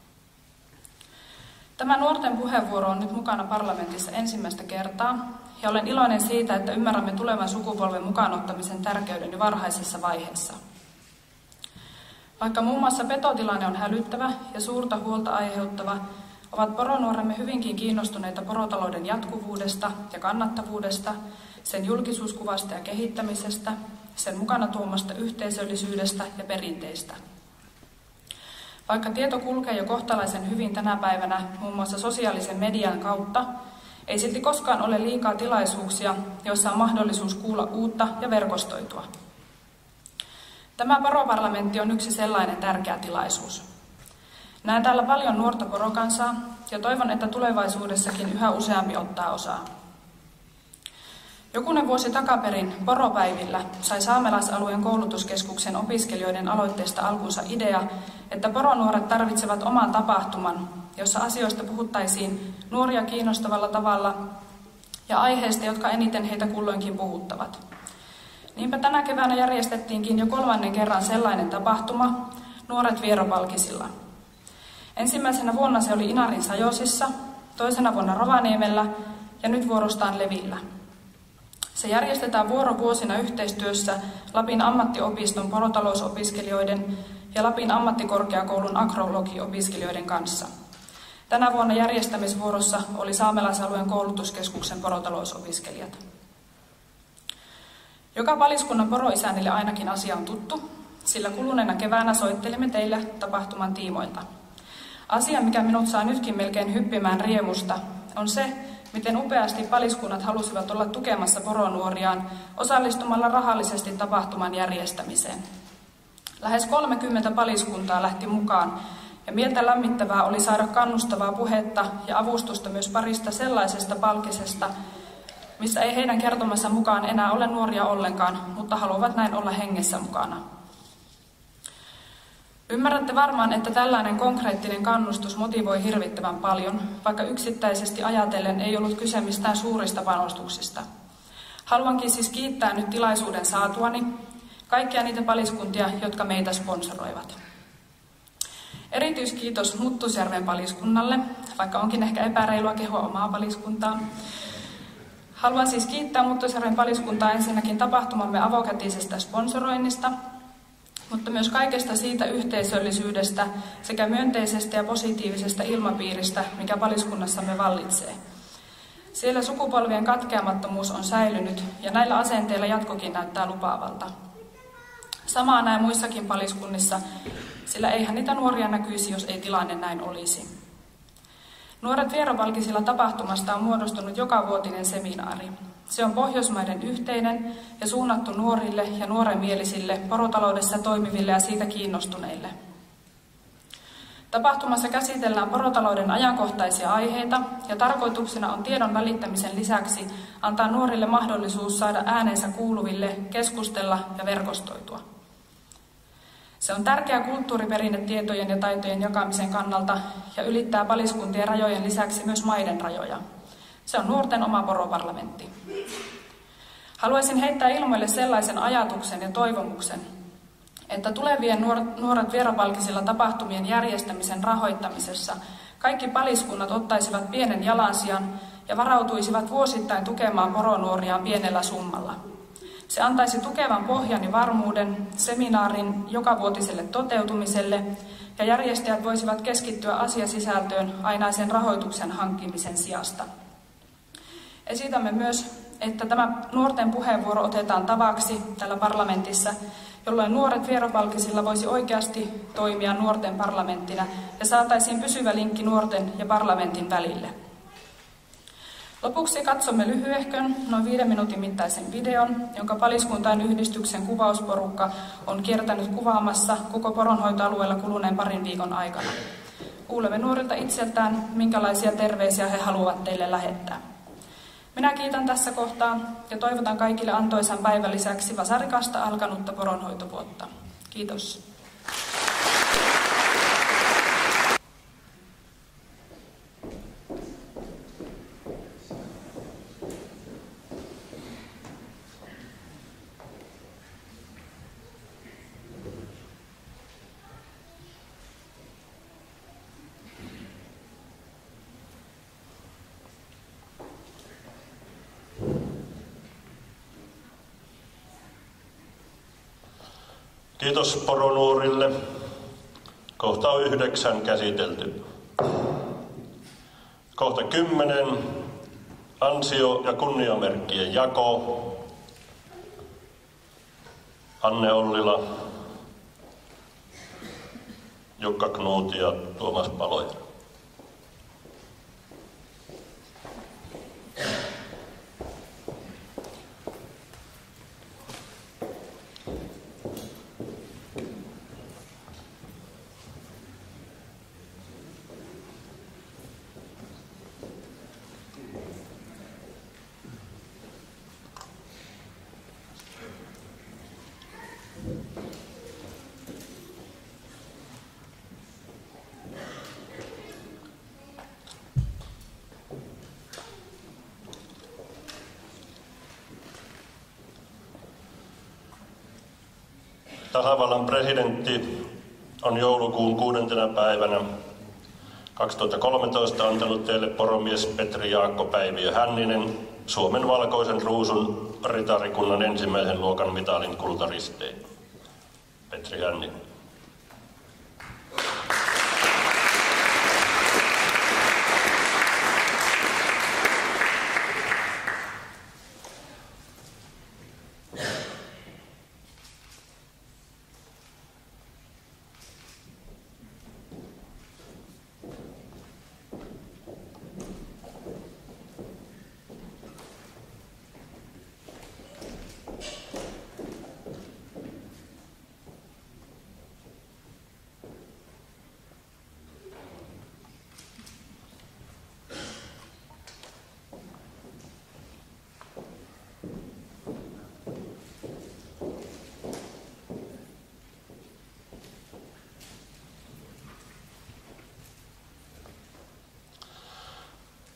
Tämä nuorten puheenvuoro on nyt mukana parlamentissa ensimmäistä kertaa ja olen iloinen siitä, että ymmärrämme tulevan sukupolven mukaanottamisen tärkeyden jo varhaisessa vaiheessa. Vaikka muun muassa petotilanne on hälyttävä ja suurta huolta aiheuttava, ovat poronuoremme hyvinkin kiinnostuneita porotalouden jatkuvuudesta ja kannattavuudesta, sen julkisuuskuvasta ja kehittämisestä, sen mukana tuomasta yhteisöllisyydestä ja perinteistä. Vaikka tieto kulkee jo kohtalaisen hyvin tänä päivänä muun muassa sosiaalisen median kautta, ei silti koskaan ole liikaa tilaisuuksia, joissa on mahdollisuus kuulla uutta ja verkostoitua. Tämä poroparlamentti on yksi sellainen tärkeä tilaisuus. Näen täällä paljon nuorta porokansaa ja toivon, että tulevaisuudessakin yhä useampi ottaa osaa. Jokunen vuosi takaperin poropäivillä sai Saamelaisalueen koulutuskeskuksen opiskelijoiden aloitteesta alkunsa idea, että poronuoret tarvitsevat oman tapahtuman, jossa asioista puhuttaisiin nuoria kiinnostavalla tavalla ja aiheista, jotka eniten heitä kulloinkin puhuttavat. Niinpä tänä keväänä järjestettiinkin jo 3. kerran sellainen tapahtuma, Nuoret Vieropalkisilla. Ensimmäisenä vuonna se oli Inarin Sajosissa, toisena vuonna Rovaniemellä ja nyt vuorostaan Levillä. Se järjestetään vuorovuosina yhteistyössä Lapin ammattiopiston porotalousopiskelijoiden ja Lapin ammattikorkeakoulun agrologiopiskelijoiden kanssa. Tänä vuonna järjestämisvuorossa oli Saamelaisalueen koulutuskeskuksen porotalousopiskelijat. Joka paliskunnan poroisännille ainakin asia on tuttu, sillä kuluneena keväänä soittelimme teille tapahtuman tiimoilta. Asia, mikä minut saa nytkin melkein hyppimään riemusta, on se, miten upeasti paliskunnat halusivat olla tukemassa poronuoriaan osallistumalla rahallisesti tapahtuman järjestämiseen. Lähes 30 paliskuntaa lähti mukaan Ja mieltä lämmittävää oli saada kannustavaa puhetta ja avustusta myös parista sellaisesta palkisesta, missä ei heidän kertomansa mukaan enää ole nuoria ollenkaan, mutta haluavat näin olla hengessä mukana. Ymmärrätte varmaan, että tällainen konkreettinen kannustus motivoi hirvittävän paljon, vaikka yksittäisesti ajatellen ei ollut kyse mistään suurista panostuksista. Haluankin siis kiittää nyt tilaisuuden saatuani kaikkia niitä paliskuntia, jotka meitä sponsoroivat. Erityiskiitos Muttusjärven paliskunnalle, vaikka onkin ehkä epäreilua kehua omaa paliskuntaa. Haluan siis kiittää Muttusjärven paliskuntaa ensinnäkin tapahtumamme avokätisestä sponsoroinnista, mutta myös kaikesta siitä yhteisöllisyydestä sekä myönteisestä ja positiivisesta ilmapiiristä, mikä paliskunnassamme vallitsee. Siellä sukupolvien katkeamattomuus on säilynyt ja näillä asenteilla jatkokin näyttää lupaavalta. Samaa näin muissakin paliskunnissa, sillä eihän niitä nuoria näkyisi, jos ei tilanne näin olisi. Nuoret Vieropalkisilla tapahtumasta on muodostunut jokavuotinen seminaari. Se on Pohjoismaiden yhteinen ja suunnattu nuorille ja nuorenmielisille, porotaloudessa toimiville ja siitä kiinnostuneille. Tapahtumassa käsitellään porotalouden ajankohtaisia aiheita ja tarkoituksena on tiedon välittämisen lisäksi antaa nuorille mahdollisuus saada äänensä kuuluville, keskustella ja verkostoitua. Se on tärkeä kulttuuriperinne tietojen ja taitojen jakamisen kannalta ja ylittää paliskuntien rajojen lisäksi myös maiden rajoja. Se on nuorten oma poroparlamentti. Haluaisin heittää ilmoille sellaisen ajatuksen ja toivomuksen, että tulevien Nuoret Vieropalkisilla tapahtumien järjestämisen rahoittamisessa kaikki paliskunnat ottaisivat pienen jalansijan ja varautuisivat vuosittain tukemaan poronuoriaan pienellä summalla. Se antaisi tukevan pohjan ja varmuuden seminaarin jokavuotiselle toteutumiselle ja järjestäjät voisivat keskittyä asiasisältöön ainaisen rahoituksen hankkimisen sijasta. Esitämme myös, että tämä nuorten puheenvuoro otetaan tavaksi täällä parlamentissa, jolloin Nuoret Vieropalkisilla voisi oikeasti toimia nuorten parlamenttina ja saataisiin pysyvä linkki nuorten ja parlamentin välille. Lopuksi katsomme lyhyehkön, noin 5 minuutin mittaisen videon, jonka Paliskuntain yhdistyksen kuvausporukka on kiertänyt kuvaamassa koko poronhoitoalueella kuluneen parin viikon aikana. Kuulemme nuorilta itseltään, minkälaisia terveisiä he haluavat teille lähettää. Minä kiitän tässä kohtaa ja toivotan kaikille antoisan päivän lisäksi vasarikasta alkanutta poronhoitovuotta. Kiitos. Kiitos poronuorille. Kohta on 9 käsitelty. Kohta 10. Ansio- ja kunniamerkkien jako. Anne Ollila, Jukka Knuuti ja Tuomas Paloja. Tasavallan presidentti on joulukuun 6. päivänä 2013 antanut teille poromies Petri Jaakko Päiviö Hänninen Suomen valkoisen ruusun ritarikunnan 1. luokan mitalin kultaristeen. Petri Hänninen.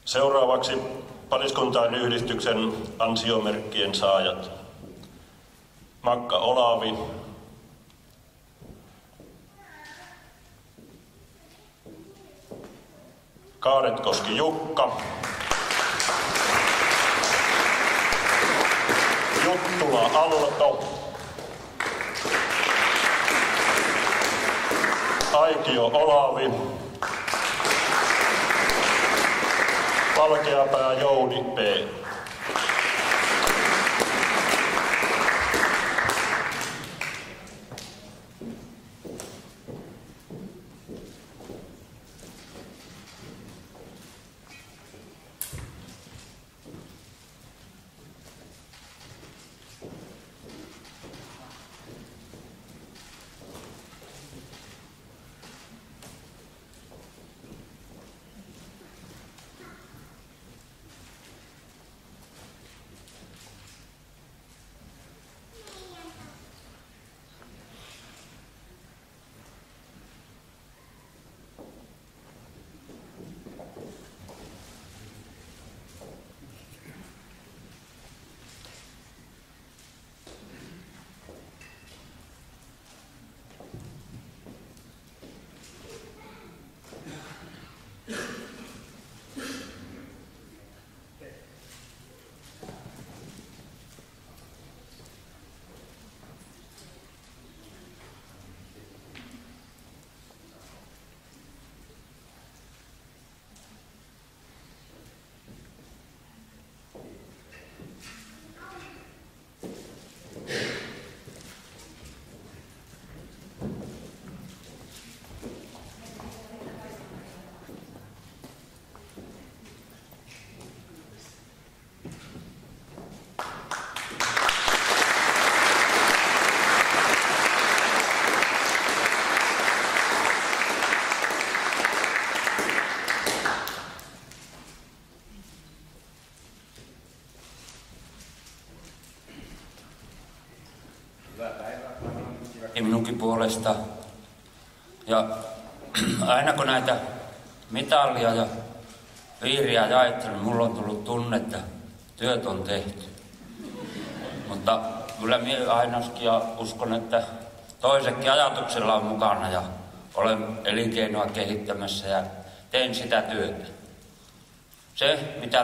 Seuraavaksi paliskuntain yhdistyksen ansiomerkkien saajat. Makka Olavi, Kaaretkoski Jukka, Juttula Alto, Aikio Olavi, Valkeapää Jouni P. Minunkin puolesta. Ja aina kun näitä mitallia ja viiriä jaettelen, mulla on tullut tunne, että työt on tehty. Mutta kyllä minä ainakin ja uskon, että toisetkin ajatuksella on mukana ja olen elinkeinoa kehittämässä ja teen sitä työtä. Se, mitä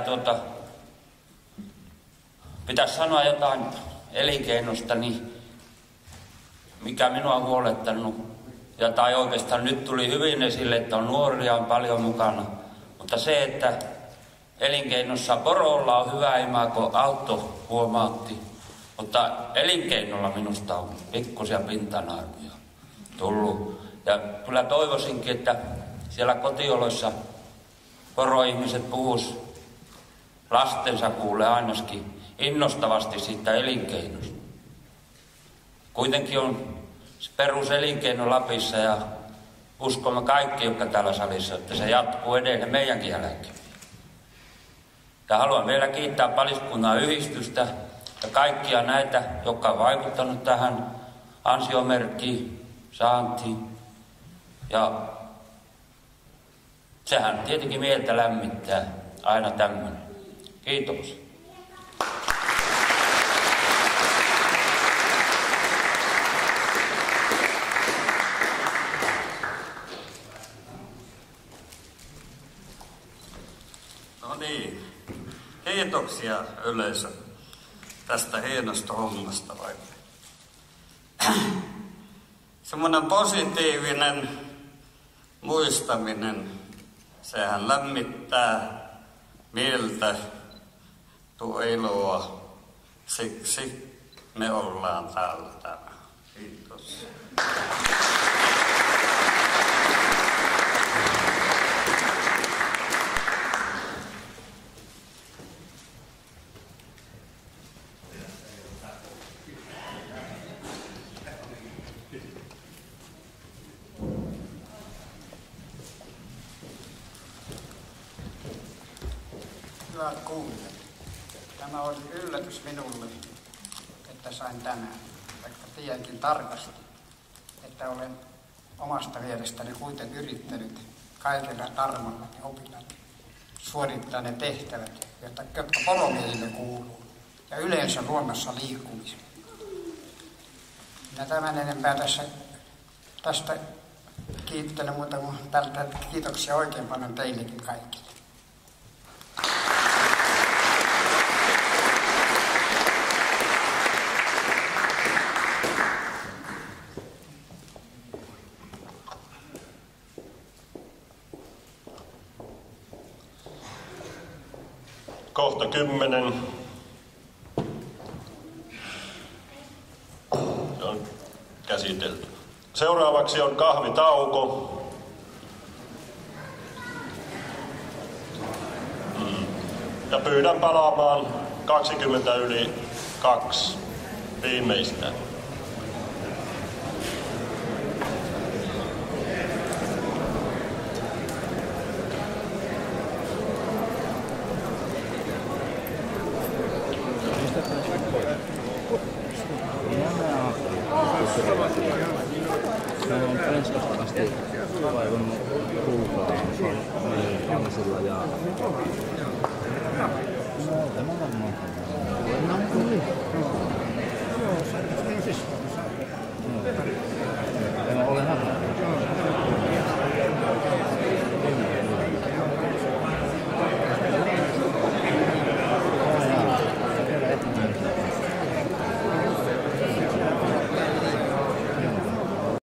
pitäisi sanoa jotain elinkeinosta, niin mikä minua on huolettanut, tai oikeastaan nyt tuli hyvin esille, että on nuoria on paljon mukana, mutta se, että elinkeinossa porolla on hyvä imago, Autto huomaatti, mutta elinkeinolla minusta on pikkuisia pintanarvoja tullut. Ja kyllä toivoisinkin, että siellä kotioloissa poroihmiset puhus lastensa kuulee ainakin innostavasti siitä elinkeinosta. Kuitenkin on peruselinkeino Lapissa ja uskomme kaikki, jotka täällä salissa, että se jatkuu edelleen meidänkin jälkeen. Ja haluan vielä kiittää paliskunnan yhdistystä ja kaikkia näitä, jotka on vaikuttanut tähän ansiomerkkiin, saantiin. Ja sehän tietenkin mieltä lämmittää aina tämmöinen. Kiitos. Kiitoksia yleisö tästä hienosta hommasta vaikka. Semmoinen positiivinen muistaminen, sehän lämmittää mieltä, tuo iloa. Siksi me ollaan täällä tänään. Kiitos. Hyvät kuulijat, tämä oli yllätys minulle, että sain tänään, vaikka tiedänkin tarkasti, että olen omasta mielestäni kuitenkin yrittänyt kaikilla tarmolla ja opillani suorittaa ne tehtävät, jotka poromiehille kuuluu, ja yleensä luonnossa liikkumisen. Minä tämän enempää tästä kiittelen muuta kuin tältä. Kiitoksia oikein paljon teillekin kaikille. Kohta 10. Se on käsitelty. Seuraavaksi on kahvitauko. Ja pyydän palaamaan 2:20 viimeistään. Meillä on Penskasta asti vaivannut kultaa Alsilla ja... No, tämä varmaan.